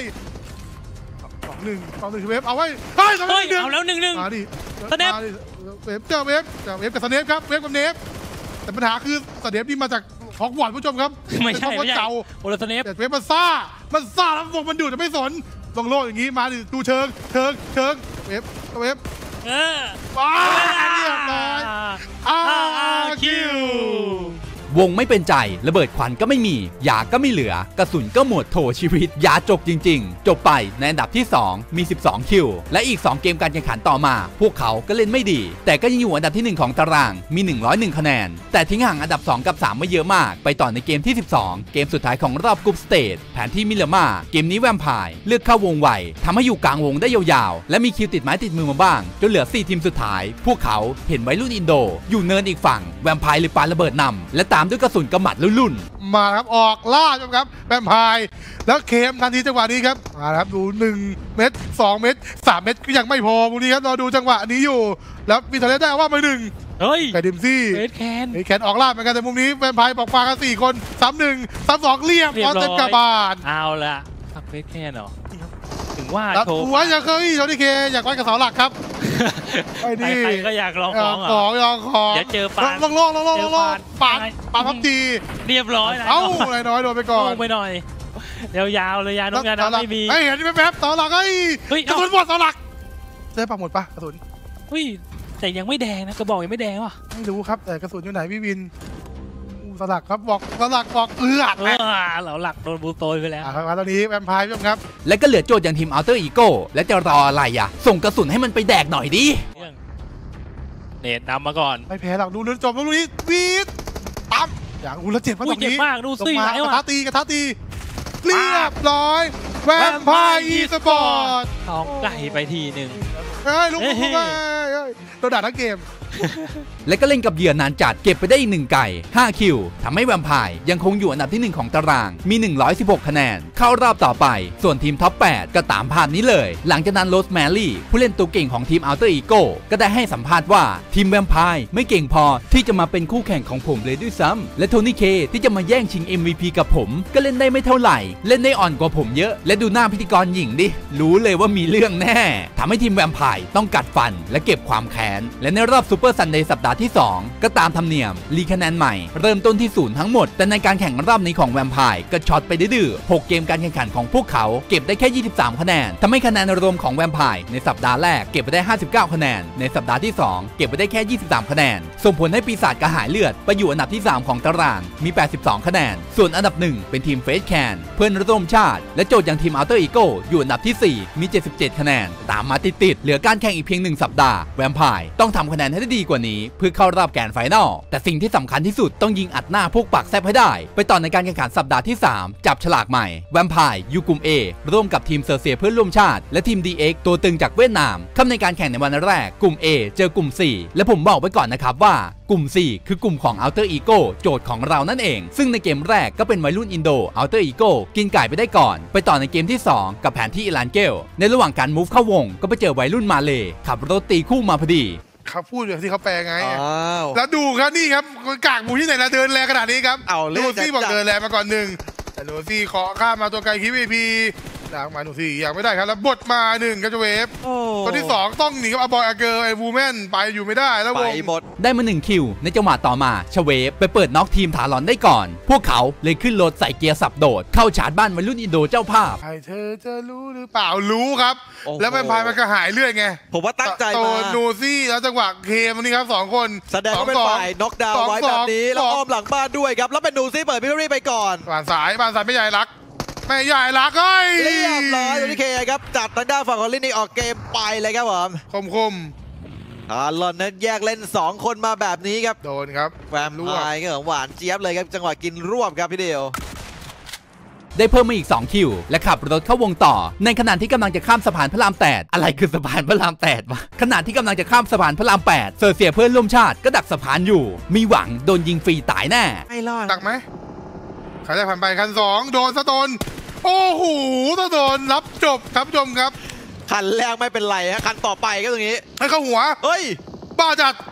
2-1เวฟเอาไว้เฮ้ยเอาแล้ว1-1 มาดิสเนปเวฟเจอเวฟกับสเนปครับเวฟกับเนฟแต่ปัญหาคือสเนปนี่มาจากฮอกวอตส์ผู้ชมครับไม่ใช่เก่าโอลาสเนปแต่เวฟมันซ่าแล้ววงมันดูดจะไม่สนลงโลกอย่างนี้มาดิดูเชิงเวฟว้าเรียบร้อยคิววงไม่เป็นใจระเบิดควันก็ไม่มียาก็ไม่เหลือกระสุนก็หมดโถชีวิตยาจกจริงๆจบไปในอันดับที่2มี12คิวและอีก2เกมการแข่งขันต่อมาพวกเขาก็เล่นไม่ดีแต่ก็ยังอยู่อันดับที่1ของตารางมี101คะแนนแต่ทิ้งห่างอันดับ2กับ3ไม่เยอะมากไปต่อในเกมที่12เกมสุดท้ายของรอบกรุ๊ปสเตจแผนที่มิลมาเกมนี้แวมไพร์เลือกเข้าวงไวทำให้อยู่กลางวงได้ยาวๆและมีคิวติดไม้ติดมือมาบ้างจนเหลือ4ทีมสุดท้ายพวกเขาเห็นวัยรุ่นอินโดอยู่เนินอีกฝั่งแวมไพร์เลยปาระเบิดนำและตามด้วยกระสุนกระหมัดรุ่นมาครับออกล่าครับแวมไพร์แล้วเคมทันทีจังหวะนี้ครับมาครับดู1 เม็ด2 เม็ด3 เม็ดก็ยังไม่พอพวกนี้ครับรอดูจังหวะนี้อยู่แล้ววิทเลสได้ว่ามา1 เฮ้ยไก่ดิมซี่เอแคนออกล่าเหมือนกันแต่มุมนี้แวมไพร์บอกปากัน4 คน3-1 3-2เรียบเต็มกระบาลเอาละเอสแคนเหรอถึงว่าโชว์หัวอยากเคยโทนี่เคอยากไว้กับเสาหลักครับไอ้นี่ก็อยากลองของเดี๋ยวเจอปานลองปานพับจีเรียบร้อยเอ้าน้อยโดนไปก่อนไปหน่อยยาวเลยยาน้องงานไม่มีเห็นแป๊บเสาหลักกระสุนหมดเสาหลักเจ๊ปากหมดปะกระสุนแต่ยังไม่แดงนะกระบอกยังไม่แดงว่ะไม่รู้ครับแต่กระสุนอยู่ไหนพี่วินสลักครับบอกสลักบอกเราหลักโดนบูโตยไปแล้วครับตอนนี้แวมไพร์ครับและก็เหลือโจทย์อย่างทีมอัลเตอร์อีโก้และจะรออะไรอ่ะส่งกระสุนให้มันไปแดกหน่อยดิเนตนำมาก่อนไม่แพ้หรอกดูเรื่องจบแล้วดูนี้วีดปั๊มอย่างอุลเจ็บมาตรงนี้มากดูซิกระทะตีเรียบร้อยแวมไพร์อีสปอร์ตท้องไก่ไปทีหนึ่งลุกไปโดนด่าทั้งเกมและก็เล่นกับเหยื่อนานจัดเก็บไปได้อีก1ไก่5คิวทำให้แวมไพร์ยังคงอยู่อันดับที่1ของตารางมี116คะแนนเข้ารอบต่อไปส่วนทีมท็อป8ก็ตามภาพนี้เลยหลังจากนั้นโรสแมรี่ผู้เล่นตัวเก่งของทีมอัลเตอร์อีโก้ก็ได้ให้สัมภาษณ์ว่าทีมแวมไพร์ไม่เก่งพอที่จะมาเป็นคู่แข่งของผมเลยด้วยซ้ำและโทนี่เคที่จะมาแย่งชิง MVP กับผมก็เล่นได้ไม่เท่าไหร่เล่นได้อ่อนกว่าผมเยอะและดูหน้าพิธีกรหญิงดิรู้เลยว่ามีเรื่องแน่ทำให้ทีมแวมไพร์ต้องกัดฟันและเก็บความแค้นและในรอบซูเปอร์ซันเดย์สัปดาห์ที่2ก็ตามธรรมเนียมรีคะแนนใหม่เริ่มต้นที่0ทั้งหมดแต่ในการแข่งรอบนี้ของแวมไพร์ก็ช็อตไปดื้อ6เกมการแข่งขันของพวกเขาเก็บได้แค่23คะแนนทำให้คะแนนรวมของแวมไพร์ในสัปดาห์แรกเก็บไปได้59คะแนนในสัปดาห์ที่2เก็บไปได้แค่23คะแนนส่งผลให้ปีศาจกระหายเลือดไปอยู่อันดับที่3ของตารางมี82คะแนนส่วนอันดับ1เป็นทีมเฟสแคนเพื่อนร่วมชาติและโจทย์อย่างทีมอัลเตอร์อีโก้อยู่อันดับที่4มี77คะแนนตามมาติดเหลือการแข่งอีกเพียง1สัปดาห์แวมไพร์ต้องทำคะแนนให้ได้ดีกว่านี้เพื่อเข้ารอบแกรนด์ไฟนอลแต่สิ่งที่สำคัญที่สุดต้องยิงอัดหน้าพวกปากแซบให้ได้ไปต่อในการแข่งขันสัปดาห์ที่3จับฉลากใหม่แวมไพร์อยู่กลุ่ม A ร่วมกับทีมเซอร์เซียเพื่อนร่วมชาติและทีม DX ตัวตึงจากเวียดนามเข้าในการแข่งในวันแรกกลุ่ม A เจอกลุ่ม 4 และผมบอกไว้ก่อนนะครับว่ากลุ่ม 4 คือกลุ่มของ Alter Ego โจทย์ของเรานั่นเองซึ่งในเกมแรกก็เป็นวัยรุ่นอินโด Alter Ego กินไก่ไปได้ก่อนไปต่อในเกมที่2กับแผนที่อิลานเกลในระหว่างการมูฟเข้าวงก็ไปเจอวัยรุ่นมาเลขับรถตีคู่มาพอดีเขาพูดอย่างที่เขาแปลไงแล้วดูครับนี่ครับกากหมูที่ไหนละเดินแรงขนาดนี้ครับโนซี่บอกเดินแรงมาก่อน1แต่โนซี่ขอข้ามมาตัวไกลคิวพีดังมาโนซี่อยากไม่ได้ครับแล้วบดมา1ครับเวฟตัวที่2ต้องหนีกับอบอยอาเกอร์ไอ้วูแมนไปอยู่ไม่ได้แล้ววงได้มา1คิวในจังหวะต่อมาชเวฟไปเปิดน็อกทีมถาลอนได้ก่อนพวกเขาเลยขึ้นรถใส่เกียร์สับโดดเข้าชาร์จบ้านวัยรุ่นอินโดเจ้าภาพใครเธอจะรู้หรือเปล่ารู้ครับแล้วแวมไพร์มันก็หายเรื่อยไงผมว่าตั้งใจมาโนซี่แล้วจังหวะเคมนี่ครับ2คนแสดงว่าเป็นฝ่ายน็อกดาวน์ไว้แบบนี้แล้วอ้อมหลังบ้านด้วยครับแล้วเป็นโนซี่เปิดพิกรี่ไปก่อนบ้านสายไม่ใหญ่รักไม่ใหญ่รักเรียบร้อยโทนี่เคครับจัดทางด้านฝั่งของลินนี่ออกเกมไปเลยครับผมคมลอนนั้นแยกเล่น2คนมาแบบนี้ครับโดนครับแวมไพร์ก็หวานเจี๊ยบเลยครับจังหวะกินรวบครับพี่เดียวได้เพิ่มมาอีก2คิวและขับรถเข้าวงต่อในขณะที่กำลังจะข้ามสะพานพระราม8อะไรคือสะพานพระราม8วะขณะที่กำลังจะข้ามสะพานพระราม8เซอร์เซียเพื่อนร่วมชาติก็ดักสะพานอยู่มีหวังโดนยิงฟรีตายแน่ไม่รอดดักไหมใครได้ผ่านไปคัน2โดนซะโดนโอ้โหถ้าโดนรับจบครับชมครับคันแรกไม่เป็นไรฮะคันต่อไปก็ตรงนี้ให้เข้าหัวเฮ้ยบ้าจัด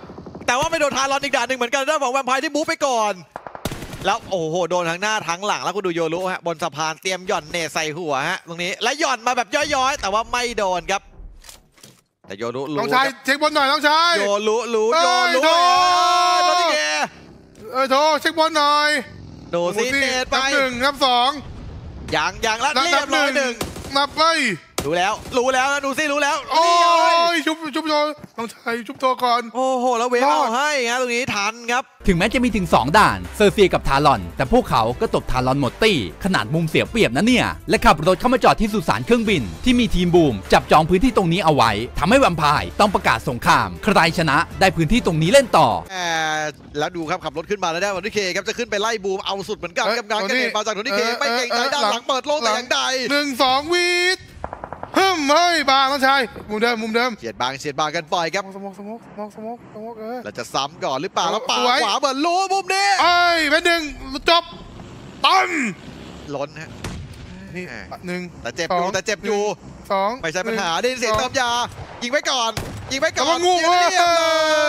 แต่ว่าไม่โดนทารอนอีกด่านหนึ่งเหมือนกันด้านของแวมไพร์ที่บู๊ไปก่อนแล้วโอ้โหโดนทั้งหน้าทั้งหลังแล้วคุณดูโยรุฮะบนสะพานเตรียมหย่อนเนตใส่หัวฮะตรงนี้และหย่อนมาแบบย้อยๆแต่ว่าไม่โดนครับแต่โยรุรู้น้องชายเช็คบอลหน่อยน้องชายโยรุรู้โยรุโทรโดนที่เกโทรเช็คบอลหน่อยดูสิเนตไปนับหนึ่งนับสองอย่างแล้วเรียบร้อยหนึ่งนับไปรู้แล้วนะดูสิรู้แล้วโอ้นี่ยชุบโทรน้องชายชุบโทรก่อนโอ้โหแล้วเวฟเอาให้ฮะตรงนี้ทันครับถึงแม้จะมีถึง 2 ด่านเซอร์เซียกับทารอนแต่พวกเขาก็ตบทารอนหมดตี้ขนาดมุมเสียเปรียบนะเนี่ยและขับรถเข้ามาจอดที่สุสานเครื่องบินที่มีทีมบูมจับจองพื้นที่ตรงนี้เอาไว้ทำให้แวมไพร์ต้องประกาศสงครามใครชนะได้พื้นที่ตรงนี้เล่นต่อแล้วดูครับขับรถขึ้นมาแล้วได้วันที่เคครับจะขึ้นไปไล่บูมเอาสุดเหมือนกันกับงานกระเด็นมาจากโทนี่เคไม่เกรงใจด้านหลังเปิดโล่งแต่อย่างใด 1-2 วีดเฮ้ยบางน้องชายมุมเดิมเฉียดบางกันปล่อยครับสมกเราจะซ้ำก่อนหรือเปล่าแล้วป่าสวยขวาเหมือนรู้มุมนี้เอ้ยเป็นหนึ่งจบตั้มล้นฮะนี่หนึ่งแต่เจ็บอยู่สองไม่ใช่ปัญหาได้เสียงเติมยายิงไว้ก่อนแต่ว่างูยิงเรียบเลย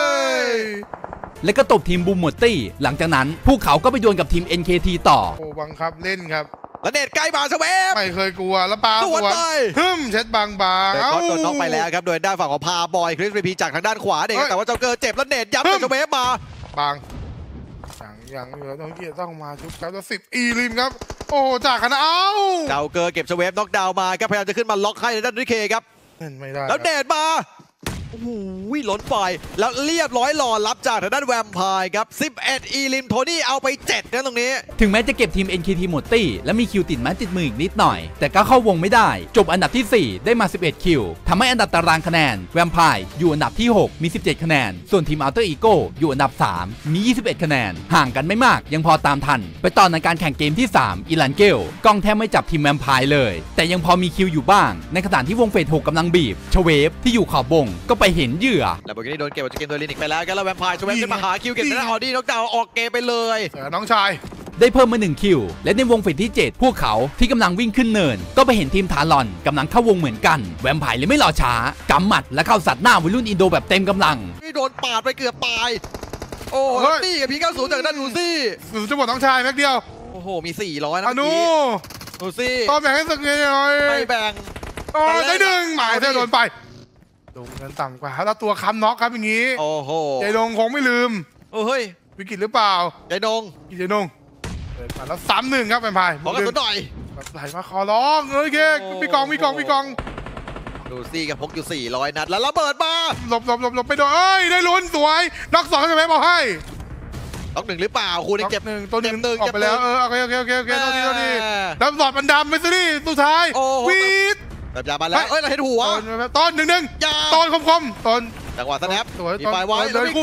และก็ตบทีมบูมหมดตี้หลังจากนั้นพวกเขาก็ไปดวลกับทีม NKT ต่อโอ้บังคับเล่นครับแล้วเน็ตใกล้มาสเวฟไม่เคยกลัวแล้วปาสวนไปเช็ดบางเด็กก็โดนน็อกไปแล้วครับโดยด้านฝั่งของพาบอยคริสรีพีจากทางด้านขวาเด็กแต่ว่าเจ้าเกิร์เจ็บแล้วเน็ตยับจากสเวฟมาบางอย่างเหลือต้องเกียร์ต้องมาชุบครับแล้ว10 อีริมครับโอ้จากคณะเจ้าเกิร์เก็บสเวฟน็อกดาวน์มาครับพยายามจะขึ้นมาล็อกให้ในด้านดิเคครับไม่ได้แล้วเน็ตมาโอ้โหล้นไฟแล้วเรียบร้อยรอรับจากทางด้านแวมไพร์ครับ11 อีลิมโทนี่เอาไป7นะตรงนี้ถึงแม้จะเก็บทีม NKT หมดตี้และมีคิวติดไม้ติดมืออีกนิดหน่อยแต่ก็เข้าวงไม่ได้จบอันดับที่ 4 ได้มา 11 คิวทำให้อันดับตารางคะแนนแวมไพร์อยู่อันดับที่ 6 มี 17 คะแนนส่วนทีม Alter Ego อยู่อันดับ 3 มี 21 คะแนนห่างกันไม่มากยังพอตามทันไปต่อในการแข่งเกมที่ 3 อิลันเกลกล้องแทบไม่จับทีมแวมไพร์เลยแต่ยังพอมีคิวอยู่บ้างในขณะที่วงเฟส 6กำลังบีบชเวฟที่อยู่ขอบวงก็ไปเห็นเหยื่อแล้วโบกี้โดนเก็บจากเกมโดยลินิกไปแล้วกันแล้วแวมไพร์ชเวฟขึ้นมาหาคิวเก็บได้ออดี้น็อกดาวน์ออกเกมไปเลยน้องชายได้เพิ่มมา1คิวและในวงเฟสที่ 7 พวกเขาที่กำลังวิ่งขึ้นเนินก็ไปเห็นทีมทารอนกำลังเข้าวงเหมือนกันแวมไพร์เลยไม่รอช้ากำหมัดและเข้าสัตว์หน้าวัยรุ่นอินโดแบบเต็มกำลังนี่โดนปาดไปเกือบตายโอ้นี่กับพี่90จากด้านนูซี่จะบอกน้องชายแม็กเดียวโอ้โหมี400นะนูซี่ต้อแบ่งให้สักหน่อยไม่แบ่งได้หนึ่งหมายเธอโดนไปโดนเงินต่ำกว่าแล้วตัวค้ำน็อกครับอย่างนี้โอ้โหใจดงคงไม่ลืมโอ้เฮ้ยวิกฤตหรือเปล่าใจดงแล้ว3-1ครับแวมไพร์ขอกระสุนหน่อยไหลมาขอร้องเลยเก๊มีกองดูซี่กับพกอยู่400นัดแล้วระเบิดมาหลบไปโดนเอ้ยได้ลุ้นสวยน็อก2ใช่ไหมบอกให้น็อก1หรือเปล่าคุณเจ็บ 1ตัว1ออกไปแล้วโอเคตัวนี้แล้วหลอดมันดำไปสิสุดท้ายวีดแบบยามาแล้วเราเห็นหัวต้น1ต้นคมต้นจังหวะสแนปมีไฟไว้เดินคู่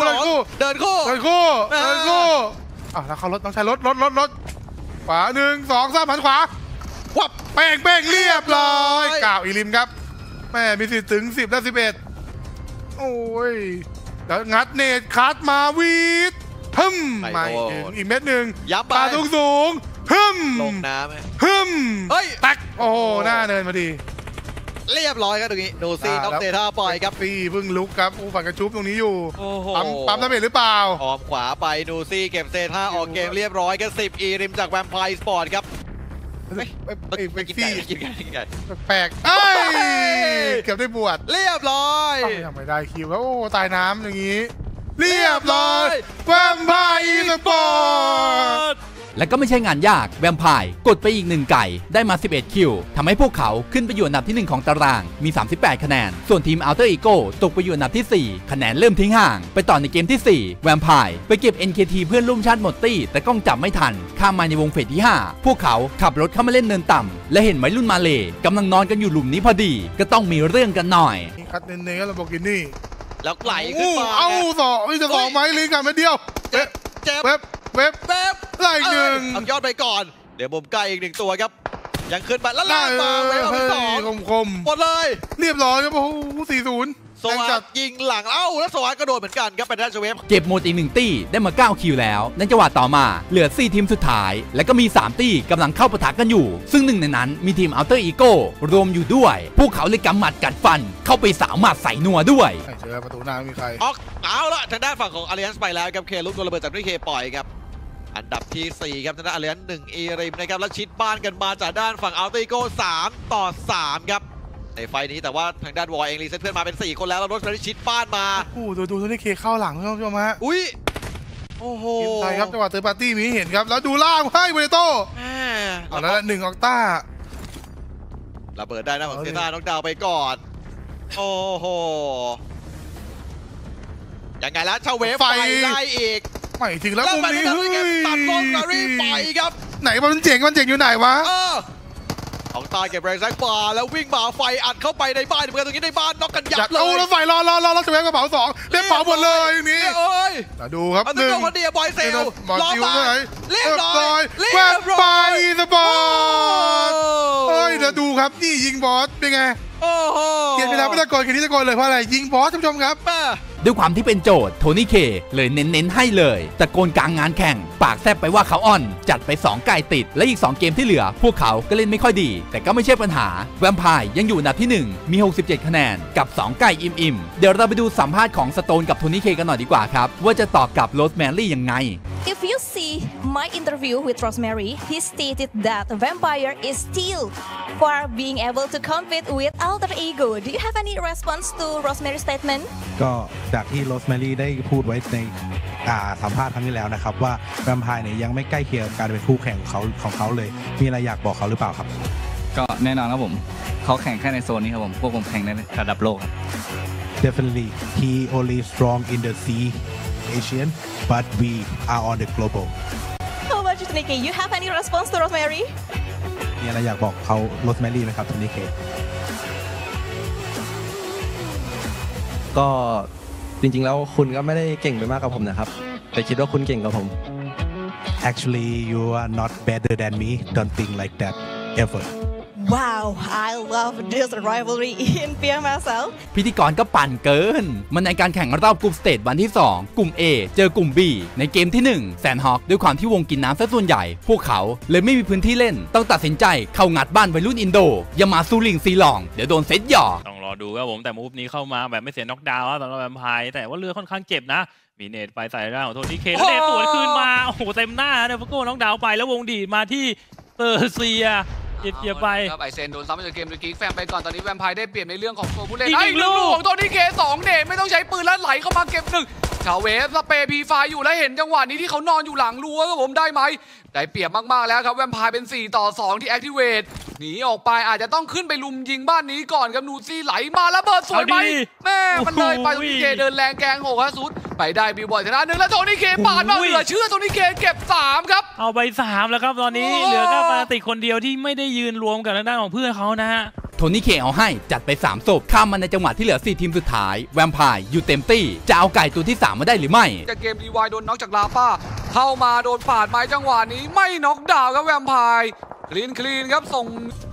แล้วเขารถต้องใช้รถขวา1 2 3หันขวาวับเป้งเรียบร้อย9อีลิมครับแม่มีสิทธิ์ถึง10และ11โอ้ยแล้วงัดเนตคัดมาวีดฮึ่มมาอีกเม็ดหนึ่งปลาสูงฮึ่มลงน้ำฮึ่มตักโอ้หน้าเนินมาดีเรียบร้อยครับตรงนี้ดูซี่น็อกเตท่าปล่อยครับซี่เพิ่งลุกครับฝั่งกระชุบตรงนี้อยู่ปั๊มน้ำเบ็ดหรือเปล่าออมขวาไปดูซี่เก็บเซท่าออกเกมเรียบร้อยกัน10 อีริมจากแวมไพร์สปอร์ตครับไปกินไก่แปลกเกือบได้บวชเรียบร้อยทำไม่ได้คิวแล้วโอ้ตายน้ำอย่างนี้เรียบร้อยแวมไพร์สปอร์ตและก็ไม่ใช่งานยากแวมไพร์กดไปอีก1ไก่ได้มา11คิวทำให้พวกเขาขึ้นไปอยู่อันดับที่1ของตารางมี38คะแนนส่วนทีม Alter Ego ตกไปอยู่อันดับที่4คะแนนเริ่มทิ้งห่างไปต่อในเกมที่4แวมไพร์ไปเก็บ NKT เพื่อนร่วมชาติหมดตี้แต่กล้องจับไม่ทันข้ามมาในวงเฟสที่5พวกเขาขับรถเข้ามาเล่นเนินต่ำและเห็นวัยรุ่นมาเลกำลังนอนกันอยู่หลุมนี้พอดีก็ต้องมีเรื่องกันหน่อยคัดเน้นๆแล้วบอกกินนี่แล้วไหลขึ้นมาจะสองไหมลิงกันไม่เดียวเจ็บเว็บไล่หนึ่งเอายอดไปก่อนเดี๋ยวมุมใกล้อีก1ตัวครับยังขึ้นมาแล้วลากมาเว็บที่2 คมหมดเลยเรียบร้อยครับโอ้โห40 โซอายิงหลังแล้วโซอากระโดดเหมือนกันครับเป็นด้านเวฟเก็บหมดอีก1ตี้ได้มา9คิวแล้วในจังหวะต่อมาเหลือ4ทีมสุดท้ายและก็มี3ตี้กำลังเข้าปะทะกันอยู่ซึ่งหนึ่งในนั้นมีทีม Alter Ego รวมอยู่ด้วยพวกเขาเลยกำหมัดกัดฟันเข้าไปสาวหมัดใส่นัวด้วยเจอประตูหน้าไม่มีใครเอาละทางด้านฝั่งของ Alliance ไปแล้วครับเคลุกโดนระเบิดจากด้วยเคปล่อยครับอันดับที่4ครับทางด้าน Alliance 1อีริมนะครับแล้วชิดบ้านกันมาจากด้านฝั่ง Alter Ego 3 ต่อ 3ครับในไฟนี้แต่ว่าทางด้านวอลเองรีเซ็ตเพื่อนมาเป็น4คนแล้วแล้วรถไปชิดบ้านมาดูนี่เคเข้าหลังท่านผู้ชมฮะอุ้ยโอ้โหใช่ครับจังหวะเตอร์ปาร์ตี้มีเห็นครับแล้วดูล่างให้เวโต้เอาแล้ว1ออกต้าระเบิดได้นะของเซต้าน็อกดาวน์ไปก่อนโอ้โหยังไงแล้วชาเวฟไฟได้อีกไม่ถึงแล้วมุมนี้ตัดโซนการีไปครับไหนมันเจ๋งอยู่ไหนวะของตายเก็บแรงแซกบาร์แล้ววิ่งมาไฟอัดเข้าไปในบ้านเหมือนกันตรงนี้ในบ้านน็อกกันยับเลยแล้วไฟรอชาเวฟกระเป๋า2เรียบเป๋าหมดเลยอย่างนี้ดูครับ 1ตัวคนเดียวบอยเซลล้อตายเรียบร้อยแวบไปสปอร์ตเดี๋ยวดูครับนี่ยิงบอสเป็นไงเกียรติไปแล้วไม่ตะโกนแค่นี้ตะโกนเลยเพราะอะไรยิงบอสท่านผู้ชมครับด้วยความที่เป็นโจทย์โทนี่เคเลยเน้นให้เลยตะโกนกลางงานแข่งปากแซบไปว่าเขาอ่อนจัดไป2ไก่ติดและอีก2เกมที่เหลือพวกเขาก็เล่นไม่ค่อยดีแต่ก็ไม่ใช่ปัญหาแวมไพร์ยังอยู่อันดับที่1มี67คะแนนกับ2ไก่อิ่มเดี๋ยวเราไปดูสัมภาษณ์ของสโตนกับโทนี่เคกันหน่อยดีกว่าครับว่าจะตอบกับโรสแมรี่ยังไง If you see my interview with Rosemary, he stated that Vampire is still far being able to compete with Alter Ego. Do you have any response to Rosemary's statement? ก็จากที่ Rosemary ได้พูดไว้ในสัมภาษณ์ครั้งที่แล้วนะครับว่า Vampire เนี่ยยังไม่ใกล้เคียงกับการเป็นคู่แข่งของเขาเลยมีอะไรอยากบอกเขาหรือเปล่าครับก็แน่นอนครับผมเขาแข่งแค่ในโซนนี้ครับผมพวกผมแข่งในระดับโลกครับ Definitely he only strong in the Asian but we are on the global How about you Nikki you have any response to Rosemary มีอะไรอยากบอกเขา Rosemary ไหมครับทุนิเคก็จริงๆแล้วคุณก็ไม่ได้เก่งไปมากกับผมนะครับแต่คิดว่าคุณเก่งกับผม Actually you are not better than me don't think like that ever Wow I love this rivalry in PMSL พิธีกรก็ปั่นเกินมันในการแข่งรอบกลุ่มสเตจวันที่2กลุ่ม A เจอกลุ่ม B ในเกมที่1แซนฮอคด้วยความที่วงกินน้ำซะส่วนใหญ่พวกเขาเลยไม่มีพื้นที่เล่นต้องตัดสินใจเข้างัดบ้านวัยรุ่นอินโดอย่ามาซูลิงซีลองเดี๋ยวโดนเซตหย่อต้องรอดูครับผมแต่มูฟนี้เข้ามาแบบไม่เสียน็อกดาวน์สำหรับแวมไพร์แต่ว่าเรือค่อนข้างเจ็บนะมีเนตไปใส่ร่างของโทนี่เคแล้วเนตสวนคืนมาโอ้โหเต็มหน้าเนี่ยพวกโก้น็อกดาวน์ไปแล้ววงดีมาที่เปอร์เซียเกียร์ไปครับไอเซนโดนซ้ำจากเกมโดยกิ๊กแฟมไปก่อนตอนนี้แวมไพร์ได้เปรียบในเรื่องของตัวผู้เล่นอีกลูกของโทนี่เค2เดชไม่ต้องใช้ปืนแล้วไหลเข้ามาเก็บ1ชาวเวฟสเปย์พีไฟอยู่แล้วเห็นจังหวะนี้ที่เขานอนอยู่หลังรั้วครับผมได้ไหมได้เปรียบมากๆแล้วครับแวมไพร์เป็น4 ต่อ 2ที่แอคทีเวตหนีออกไปอาจจะต้องขึ้นไปลุมยิงบ้านนี้ก่อนครับนูซี่ไหลมาแล้วเบิร์ดสวยไหมแม่มันเลยไปโทนี่เคเดินแรงแกง6 สุดไปได้บิวบอยชนะ1แล้วโทนี่เคปาดมาเหลือเชื่อโทนี่เคเก็บ3ครับเอาไป3แล้วครับตอนนี้เหลือแค่ปาติคนเดียวที่ไม่ได้ยืนรวมกับทางด้านของเพื่อนเขานะฮะโทนี่เคเอาให้จัดไป3ศพข้ามมาในจังหวะที่เหลือ4ทีมสุดท้ายแวมไพร์อยู่เต็มตี้จะเอาไก่ตัวที่3มาได้หรือไม่จะเกมดีวายโดนน็อกจากลาป้าเข้ามาโดนปาดไม้จังหวะนี้ไม่น็อกดาวน์ครับแวมไพร์คลีนครับส่ง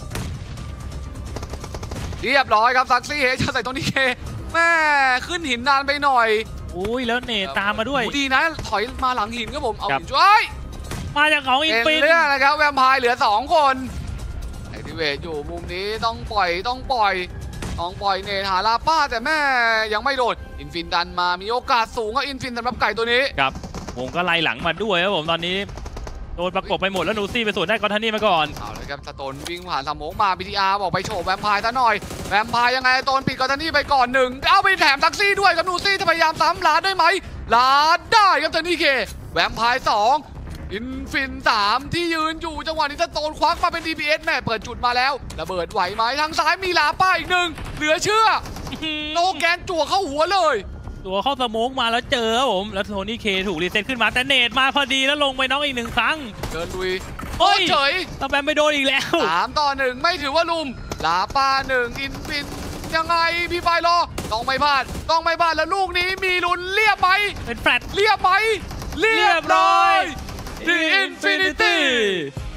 เรียบร้อยครับซักซี่เฮจะใส่โทนี่เคแม่ขึ้นหินนานไปหน่อยอุ้ยแล้วเนตตามมาด้วยดีนะถอยมาหลังหินครับผมเอาหินช่วยมาจากของอินฟินเรื่องนะครับแวมไพร์เหลือ2คนไอทิเวตอยู่มุมนี้ต้องปล่อยเนทหาลาป้าแต่แม่ยังไม่โดนอินฟินดันมามีโอกาสสูงครับอินฟินสำหรับไก่ตัวนี้ครับวงก็ไล่หลังมาด้วยครับผมตอนนี้โดนประกบไปหมดแล้วนูซี่ไปสวนได้กอนทันนี่มาก่อนเอาเลยครับสโตนวิ่งผ่านสมองมา BTR บอกไปโฉบแวมไพร์ซะหน่อยแวมไพร์ยังไงสโตนปิดกอนทันนี่ไปก่อน1เอาไปแถมแท็กซี่ด้วยครับนูซี่จะพยายามซ้ำลาดได้ไหมลาดได้ครับโทนี่เคแวมไพร์2อินฟิน3ที่ยืนอยู่จังหวะนี้สโตนควักมาเป็น DPS แม่เปิดจุดมาแล้วระเบิดไหวไหมทางซ้ายมีลาป้าอีก1เหลือเชื่อโนแกนจั่วเข้าหัวเลยตัวเข้าสโมกมาแล้วเจอครับผมแล้วโทนี่เคถูกรีเซ็ตขึ้นมาแต่เนตมาพอดีแล้วลงไปน้องอีก1ครั้งเดินลุยโอ้เฉยตะแบมไปโดนอีกแล้ว 3 ต่อ 1ไม่ถือว่าลุมลาป้า1อินฟินยังไงพี่ไฟรอต้องไม่พลาดแล้วลูกนี้มีลุ้นเรียบไหมเป็นแฟลตเรียบไหมเรียบร้อย The Infinity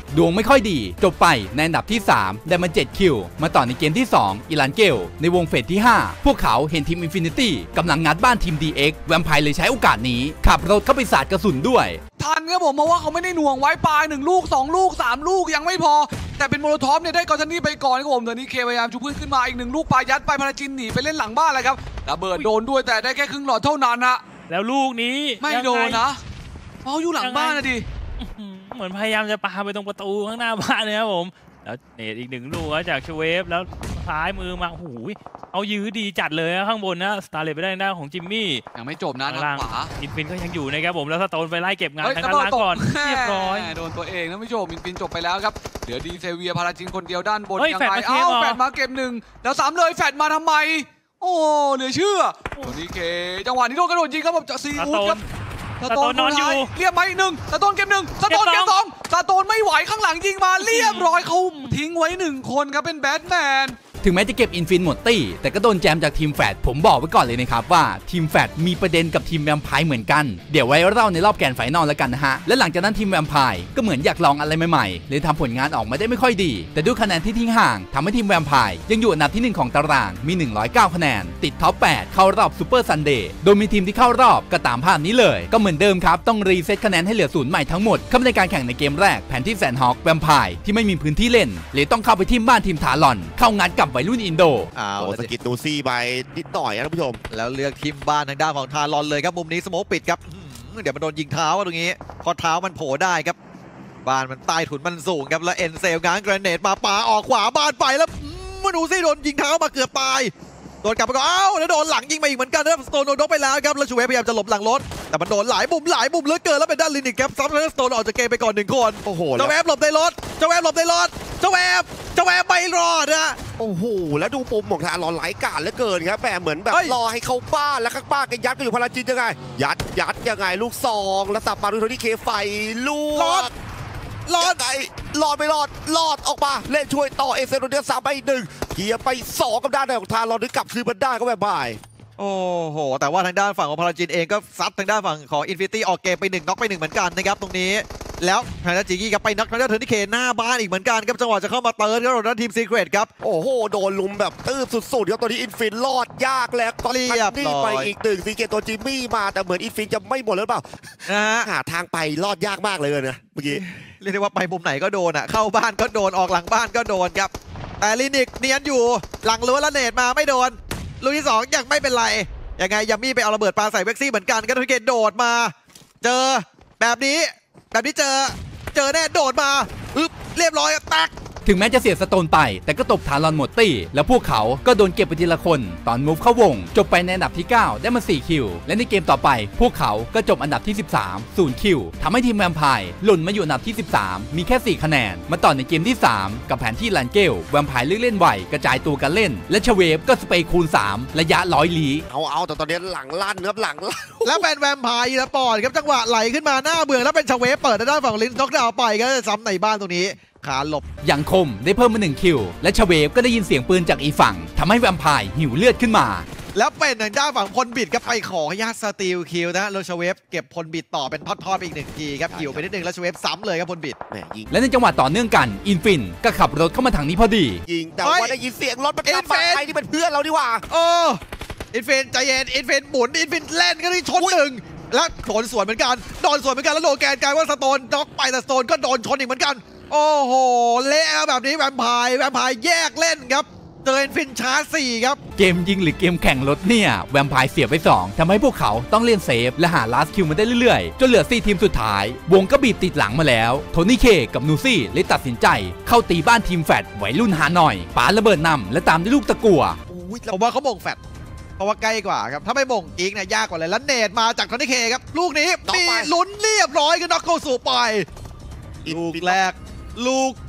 ดวงไม่ค่อยดีจบไปในอันดับที่ 3 ได้มา7คิวมาต่อในเกมที่ 2 อิรันเกลในวงเฟสที่ 5 พวกเขาเห็นทีม Infinity กำลังงัดบ้านทีม DX แวมไพร์เลยใช้โอกาสนี้ขับรถเข้าไปสาดกระสุนด้วยทันครับผมเพราะว่าเขาไม่ได้หน่วงไว้ปลาย1 ลูก 2 ลูก 3 ลูกยังไม่พอแต่เป็นโมโลทอฟเนี่ยได้กอร์ชันนี่ไปก่อนครับผมเดี๋ยวนี้เคพยายามชูพื้นขึ้นมาอีก1 ลูกปลายัดไปพาราจินหนีไปเล่นหลังบ้านเลยครับระเบิดโดนด้วยแต่ได้แค่ครึ่งหลอดเท่านั้นนะแล้วลูกนี้ไม่โดนนะเพราะอยู่หลังบ้านนะดิเหมือนพยายามจะปาไปตรงประตูข้างหน้าบ้านเลยครับผมแล้วเนตอีก1 ลูกจากชเวฟแล้วซ้ายมือมาโอ้โหเอายื้อดีจัดเลยข้างบนนะสตาร์เลตไปได้หน้าของจิมมี่ยังไม่จบนะทางขวาอินฟินก็ยังอยู่นะครับผมแล้วสโตนไปไล่เก็บงานทางด้านก่อนเรียบร้อยโดนตัวเองนะไม่จบอินฟินจบไปแล้วครับเหลือดีเซเวียพาราจินคนเดียวด้านบนยังไงแฟดมาเก็บ1แล้ว3เลยแฟดมาทำไมโอ้เหลือเชื่อตัวนี้เคจังหวะนี้โดนกระโดดยิงครับผมจะซีอูดครับสโตนนอนอยู่เรียบไหม1สโตนเก็บ1สโตนเก็บ2สโตนไม่ไหวข้างหลังยิงมาเรียบร้อยเขาทิ้งไว้1 คนครับเป็นแบทแมนถึงแม้จะเก็บอินฟินหมดตี้แต่ก็โดนแจมจากทีมแฟดผมบอกไว้ก่อนเลยนะครับว่าทีมแฟดมีประเด็นกับทีมแวมไพร์เหมือนกันเดี๋ยวไว้เล่าในรอบแกรนด์ไฟนอลแล้วกันนะฮะและหลังจากนั้นทีมแวมไพร์ก็เหมือนอยากลองอะไรใหม่ๆเลยทำผลงานออกมาได้ไม่ค่อยดีแต่ด้วยคะแนนที่ทิ้งห่างทำให้ทีมแวมไพร์ยังอยู่อันดับที่1ของตารางมี109คะแนนติดท็อป8เข้ารอบซูเปอร์ซันเดย์โดยมีทีมที่เข้ารอบก็ตามภาพนี้เลยก็เหมือนเดิมครับต้องรีเซ็ตคะแนนให้เหลือ0ใหม่ทั้งหมดเข้าในการแข่งในเกมแรกแผนที่แซนฮอคแวมไพร์ที่ไม่มีพื้นที่เล่นเลยต้องเข้าไปทีมบ้านทีมทารอนเข้างัดกับวัยรุ่นอินโดสกิดนูซี่ไปนิดหน่อยนะท่านผู้ชมแล้วเลือกทีมบ้านทางด้านของทารอนเลยครับมุมนี้สโมกปิดครับเดี๋ยวมันโดนยิงเท้าตรงนี้พอเท้ามันโผล่ได้ครับบ้านมันใต้ถุนมันสูงครับแล้วเอ็นเซลง้างกระเนตมาปาออกขวาบ้านไปแล้วนูซี่โดนยิงเท้ามาเกือบตายโดนกลับไปก็แล้วโดนหลังยิงมาอีกเหมือนกันนะสโตนโดนน็อกไปแล้วครับแล้วชูเวฟพยายามจะหลบหลังรถแต่มันโดนหลายมุมเหลือเกินแล้วเป็นด้านลินิกครับซับแล้วสโตนออกจากเกมไปก่อน1 คนโอ้โหเจ้าแวบหลบในรถเจ้าแวบไม่รอดนะโอ้โหแล้วดูปุ่มของทารอนไหลกาดเหลือเกินครับเหมือนแบบรอให้เข้าบ้านแล้วข้างบ้านกันยัดกันอยู่พาราจินยังไงยัดยังไงลูก2แล้วสับมาดูโทนี่เคไฟลูกรอดไงรอดไม่รอดออกมาเล่นช่วยต่อเอเซโรเดีย3ไป1เกียร์ไป2กับด้านของทารอนถึงกลับคืนมาได้ก็แบบบ่ายโอ้โหแต่ว่าทางด้านฝั่งของพาราจินเองก็ซัดทางด้านฝั่งของอินฟินิตี้ออกเกมไป1น็อกไป1เหมือนกันนะครับตรงนี้แล้วทางด้านจิงกี้กับไปน็อกทางด้านเทอร์นิเคหน้าบ้านอีกเหมือนกันครับจังหวะจะเข้ามาเติร์นครับทางด้านทีมซีเครตครับโอ้โหโดนลุมแบบตื้อสุดๆครับตอนนี้อินฟินรอดยากแล้วก็นี่ไปอีก1ซีเกตตัวจิมมี่มาแต่เหมือนอินฟินจะไม่หมดแล้วเปล่าหาทางไปรอดยากมากเลยนะเมื่อกี้เรียกได้ว่าไปมุมไหนก็โดนเข้าบ้านก็โดนออกหลังบ้านก็โดนครับแต่ลินิกเนียนอยู่หลังรั้วละเนตมาไม่โดนลูกที่2ยังไม่เป็นไรยังไงยัมมี่ไปเอาระเบิดปาใส่เว็กซี่เหมือนกันก็ทุกเกตโดดมาเจอแบบนี้เจอแน่โดดมาเรียบร้อยแตกถึงแม้จะเสียสโตนไปแต่ก็ตบทารอนหมดตี้แล้วพวกเขาก็โดนเก็บไปทีละคนตอนมูฟเข้าวงจบไปในอันดับที่ 9 ได้มา4คิวและในเกมต่อไปพวกเขาก็จบอันดับที่ 13 0คิวทำให้ทีมแวมไพร์หล่นมาอยู่อันดับที่ 13 มีแค่4คะแนนมาต่อในเกมที่ 3 กับแผนที่ลันเกลแวมไพร์เล่นไวกระจายตัวกันเล่นและชเวฟก็สเปย์คูณ3ระยะ100 ลี้เอาแต่ตอนนี้หลังลั่นครับหลังแล้วเป็นแวมไพร์แล้วปอดครับจังหวะไหลขึ้นมาหน้าเบื่อแล้วเป็นชเวฟเปิดด้านฝั่งลินน็อกดาวน์ไปก็จะซ้ำในบ้านตรงนี้ขาหลบอย่างคมได้เพิ่มมา1คิวและชเวฟก็ได้ยินเสียงปืนจากอีฝั่งทำให้แวมไพร์หิวเลือดขึ้นมาแล้วเป็นทางด้านฝั่งพลบิดก็ไปขอญาติสตีลคิวนะแล้วชเวฟเก็บพลบิดต่อเป็นทอดๆอีก1ทีครับหิวไปนิดนึงแล้วชเวฟซ้ำเลยครับพลบิดและในจังหวะต่อเนื่องกันอินฟินก็ขับรถเข้ามาทางนี้พอดียิงแต่ว่าได้ยินเสียงรถมันขับมาใครที่เป็นเพื่อนเราดีกว่าอินฟินใจเย็นอินฟินหมุนอินฟินเล่นก็ได้ชนหนึ่งแล้วโดนสวนเหมือนกันแล้วโดนแกนกลายว่าสโตนน็อกไปแต่สโตนก็โดนชนอีกเหมือนกันโอ้โหเละแบบนี้แวมไพร์แยกเล่นครับเจออินฟินชาร์จ4ครับเกมยิงหรือเกมแข่งรถเนี่ยแวมไพร์เสียไป2ทำให้พวกเขาต้องเล่นเซฟและหาลาสคิวมาได้เรื่อยๆจนเหลือ4ทีมสุดท้ายวงก็บีบติดหลังมาแล้วโทนี่เคกับนูซี่เลยตัดสินใจเข้าตีบ้านทีมแฟดวัยรุ่นฮานอยปาระเบิดนำและตามด้วยลูกตะกั่วผมว่าเขาบ่งแฟดเพราะว่าใกล้กว่าครับถ้าไม่บ่งอีกเนี่ยยากกว่าเลยแล้วเนตมาจากโทนี่เคครับลูกนี้มีลุ้นเรียบร้อยก็น็อกเข้าสู่ไปลูกแรกลูก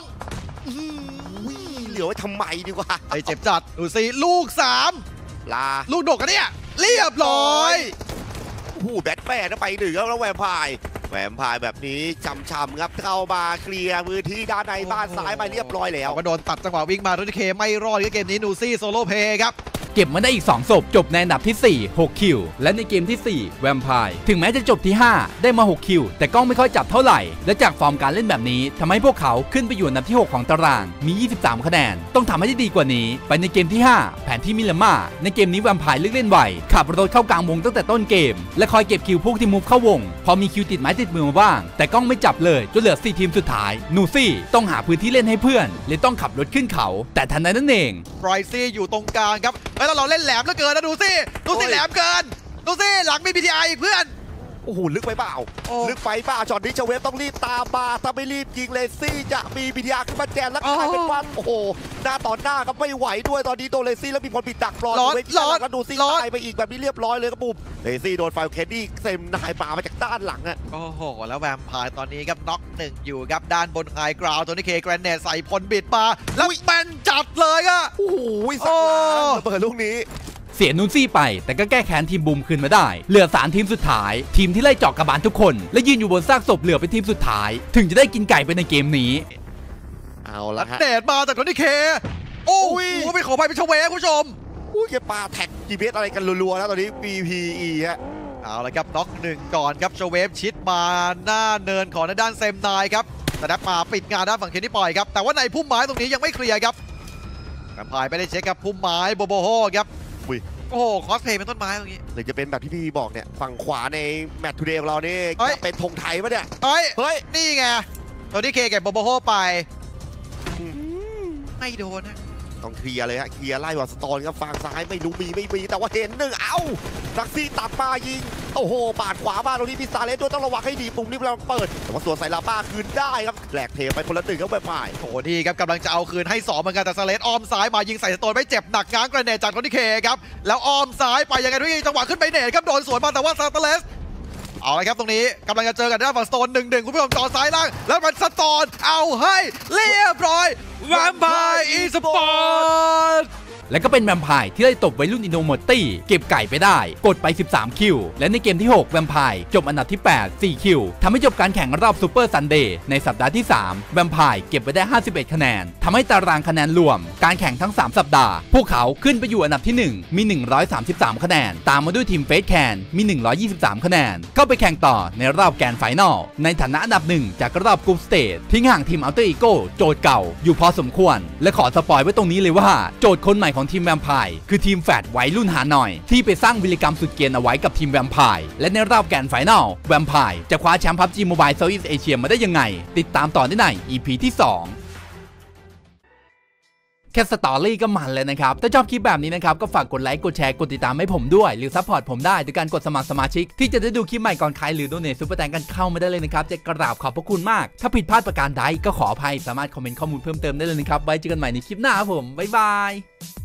2 เหลือไว้ทำไมดีกว่าไอเจ็บจัดดูสิลูก3 ลาลูกดกกันเนี่ยเรียบร้อยแบทแมนไป1แล้วแวมไพร์แบบนี้ช้ำๆครับเข้ามาเคลียร์พื้นที่ด้านในบ้านซ้ายไปเรียบร้อยแล้วก็โดนตัดจังหวะวิ่งมาโทนี่เคไม่รอดในเกมนี้นูซี่โซโล่เพย์ครับเก็บมาได้อีก2ศพจบในอันดับที่4 6คิวและในเกมที่4แวมไพร์ถึงแม้จะจบที่5ได้มา6คิวแต่กล้องไม่ค่อยจับเท่าไหร่และจากฟอร์มการเล่นแบบนี้ทำให้พวกเขาขึ้นไปอยู่อันดับที่6ของตารางมี23คะแนนต้องทำให้ได้ดีกว่านี้ไปในเกมที่5แผนที่มิลาม่าในเกมนี้แวมไพร์เลือกเล่นไวขับรถเข้ากลางวงตั้งแต่ต้นเกมและคอยเก็บคิวพวกที่มูฟเข้าวงพอมีคิวติดไม้ติดมือมาบ้างแต่กล้องไม่จับเลยจนเหลือ4ทีมสุดท้ายนูซี่ต้องหาพื้นที่เล่นให้เพื่อนเลยต้องขับรถขึ้นเขาแต่ทันใดนั้นเองไบรซี่อยู่ตรงกลางครับแล้วเราเล่นแหลมเหลือเกินนะดูสิแหลมเกินดูสิหลังมี PTI อีกเพื่อนโอ้โหลึกไปเปล่าลึกไปเปล่าช็อตนี้เชเวฟต้องรีบตามมาถ้าไม่รีบยิงเลซี่จะมีวิทยาขึ้นมาแจนแล้วกลายเป็นว่าโอ้โหหน้าต่อหน้าครับไม่ไหวด้วยตอนนี้โดนเลซี่แล้วมีคนปิดดักรอเวฟแล้วดูซี่ตายไปอีกแบบนี้เรียบร้อยเลยครับปุ๊บเลซี่โดนไฟเคนดี้เซมนายป่ามาจากด้านหลังอ่ะโอ้โหแล้วแวมไพร์ตอนนี้ครับน็อก1อยู่ครับด้านบนไฮกราวด์ตัวนี้เคแกรนเนตใส่พลบิดมาแล้วแมนจัดเลยอ่ะโอ้โหเปิดลูกนี้เสียนูซี่ไปแต่ก็แก้แค้นทีมบูมคืนมาได้เหลือ3ทีมสุดท้ายทีมที่ไล่เจาะกระบาลทุกคนและยืนอยู่บนซากศพเหลือเป็นทีมสุดท้ายถึงจะได้กินไก่ไปในเกมนี้เอาละฮะเดดมาจากตัวนี้เคโอ้ยไปขอไปเป็นชเวคุณผู้ชมแกปาแท็ก GPS อะไรกันรัวๆแล้วตอนนี้ BPE ฮะเอาละครับน็อก1ก่อนครับชเวฟชิดมาหน้าเนินของด้านเซมนายครับแต่ดับมาปิดงานด้านฝั่งเคนนี่ปล่อยครับแต่ว่าในพุ่มไม้ตรงนี้ยังไม่เคลียร์ครับแวมไพร์ไปได้เช็คกับพุ่มไม้โบโบโฮครับโอ้โหคอสเพย์เป็นต้นไม้ตรงนี้หรือจะเป็นแบบที่พี่บอกเนี่ยฝั่งขวาในแมตช์ทูเดย์ของเรานี่จะเป็นธงไทยปะเนี่ยเฮ้ยนี่ไงตัวที่เคเก็บโบโบโฮไปไม่โดนนะต้องเคลียร์เลยฮะเคลียร์ไล่วอสตอนครับฝั่งซ้ายไม่รู้มีไม่มีแต่ว่าเห็นหนึ่งเอ้ารักซี่ตัดมายิงโอ้โหปาดขวามาตรงนี้พิซาเลสด้วยต้องระวังให้ดีปุ่มนี้เราเปิดแต่ว่าส่วนใส่ลาป้าคืนได้ครับแหลกเทไปคนละ1ครับไปโอ้ดีครับกำลังจะเอาคืนให้2เหมือนกันแต่ซาเลสอ้อมซ้ายมายิงใส่สโตนไม่เจ็บหนักง้างกระเนตจากคนที่เคครับแล้วอ้อมซ้ายไปยังไงทุกจังหวะขึ้นไปเนตครับโดนสวนมาแต่ว่าซาเลสเอาละครับตรงนี้กำลังจะเจอกันด้านฝั่งสโตน1-1คุณผู้ชมจอซ้ายล่างแล้วมันสโตนเอาให้เรียบร้อยแวมไพร์อีสปอร์ตและก็เป็นแวมไพร์ที่ได้ตบวัยรุ่นอินโนโมตี้เก็บไก่ไปได้กดไป13คิวและในเกมที่6แวมไพร์จบอันดับที่8 4คิวทำให้จบการแข่งรอบซูเปอร์ซันเดย์ในสัปดาห์ที่3แวมไพร์เก็บไปได้51คะแนนทำให้ตารางคะแนนรวมการแข่งทั้ง3สัปดาห์พวกเขาขึ้นไปอยู่อันดับที่1มี133คะแนนตามมาด้วยทีมเฟสแคนมี123คะแนนเข้าไปแข่งต่อในรอบแกรนด์ไฟนอลในฐานะอันดับ1จากรอบกรุ๊ปสเตจทิ้งห่างทีมอัลเตอร์อีโก้โจทย์เก่าอยู่พอสมควรและขอสปอยไว้ตรงนี้เลยว่าโจทย์คนใหม่ของทีมแวมไพร์คือทีมแฟดวัยรุ่นหาหน่อยที่ไปสร้างวิลกรรมสุดเกรียนเอาไว้กับทีมแวมไพร์และในรอบแกรนด์ไฟนอลแวมไพร์จะคว้าแชมป์ PUBG Mobile Southeast Asia มาได้ยังไงติดตามต่อได้ใน EP ที่2แค่สตอรี่ก็มันเลยนะครับถ้าชอบคลิปแบบนี้นะครับก็ฝากกดไลค์กดแชร์กดติดตามให้ผมด้วยหรือซัพพอร์ตผมได้โดยการกดสมัครสมาชิกที่จะได้ดูคลิปใหม่ก่อนใครหรือโดเนทซุปเปอร์แตงกันเข้ามาได้เลยนะครับจะกราบขอบพระคุณมากถ้าผิดพลาดประการใดก็ขออภัยสามารถคอมเมนต์ข้อมูลเพิ่มเติมได้เลยนะครับไว้เจอกันใหม่ในคลิปหน้าครับผมบ๊ายบาย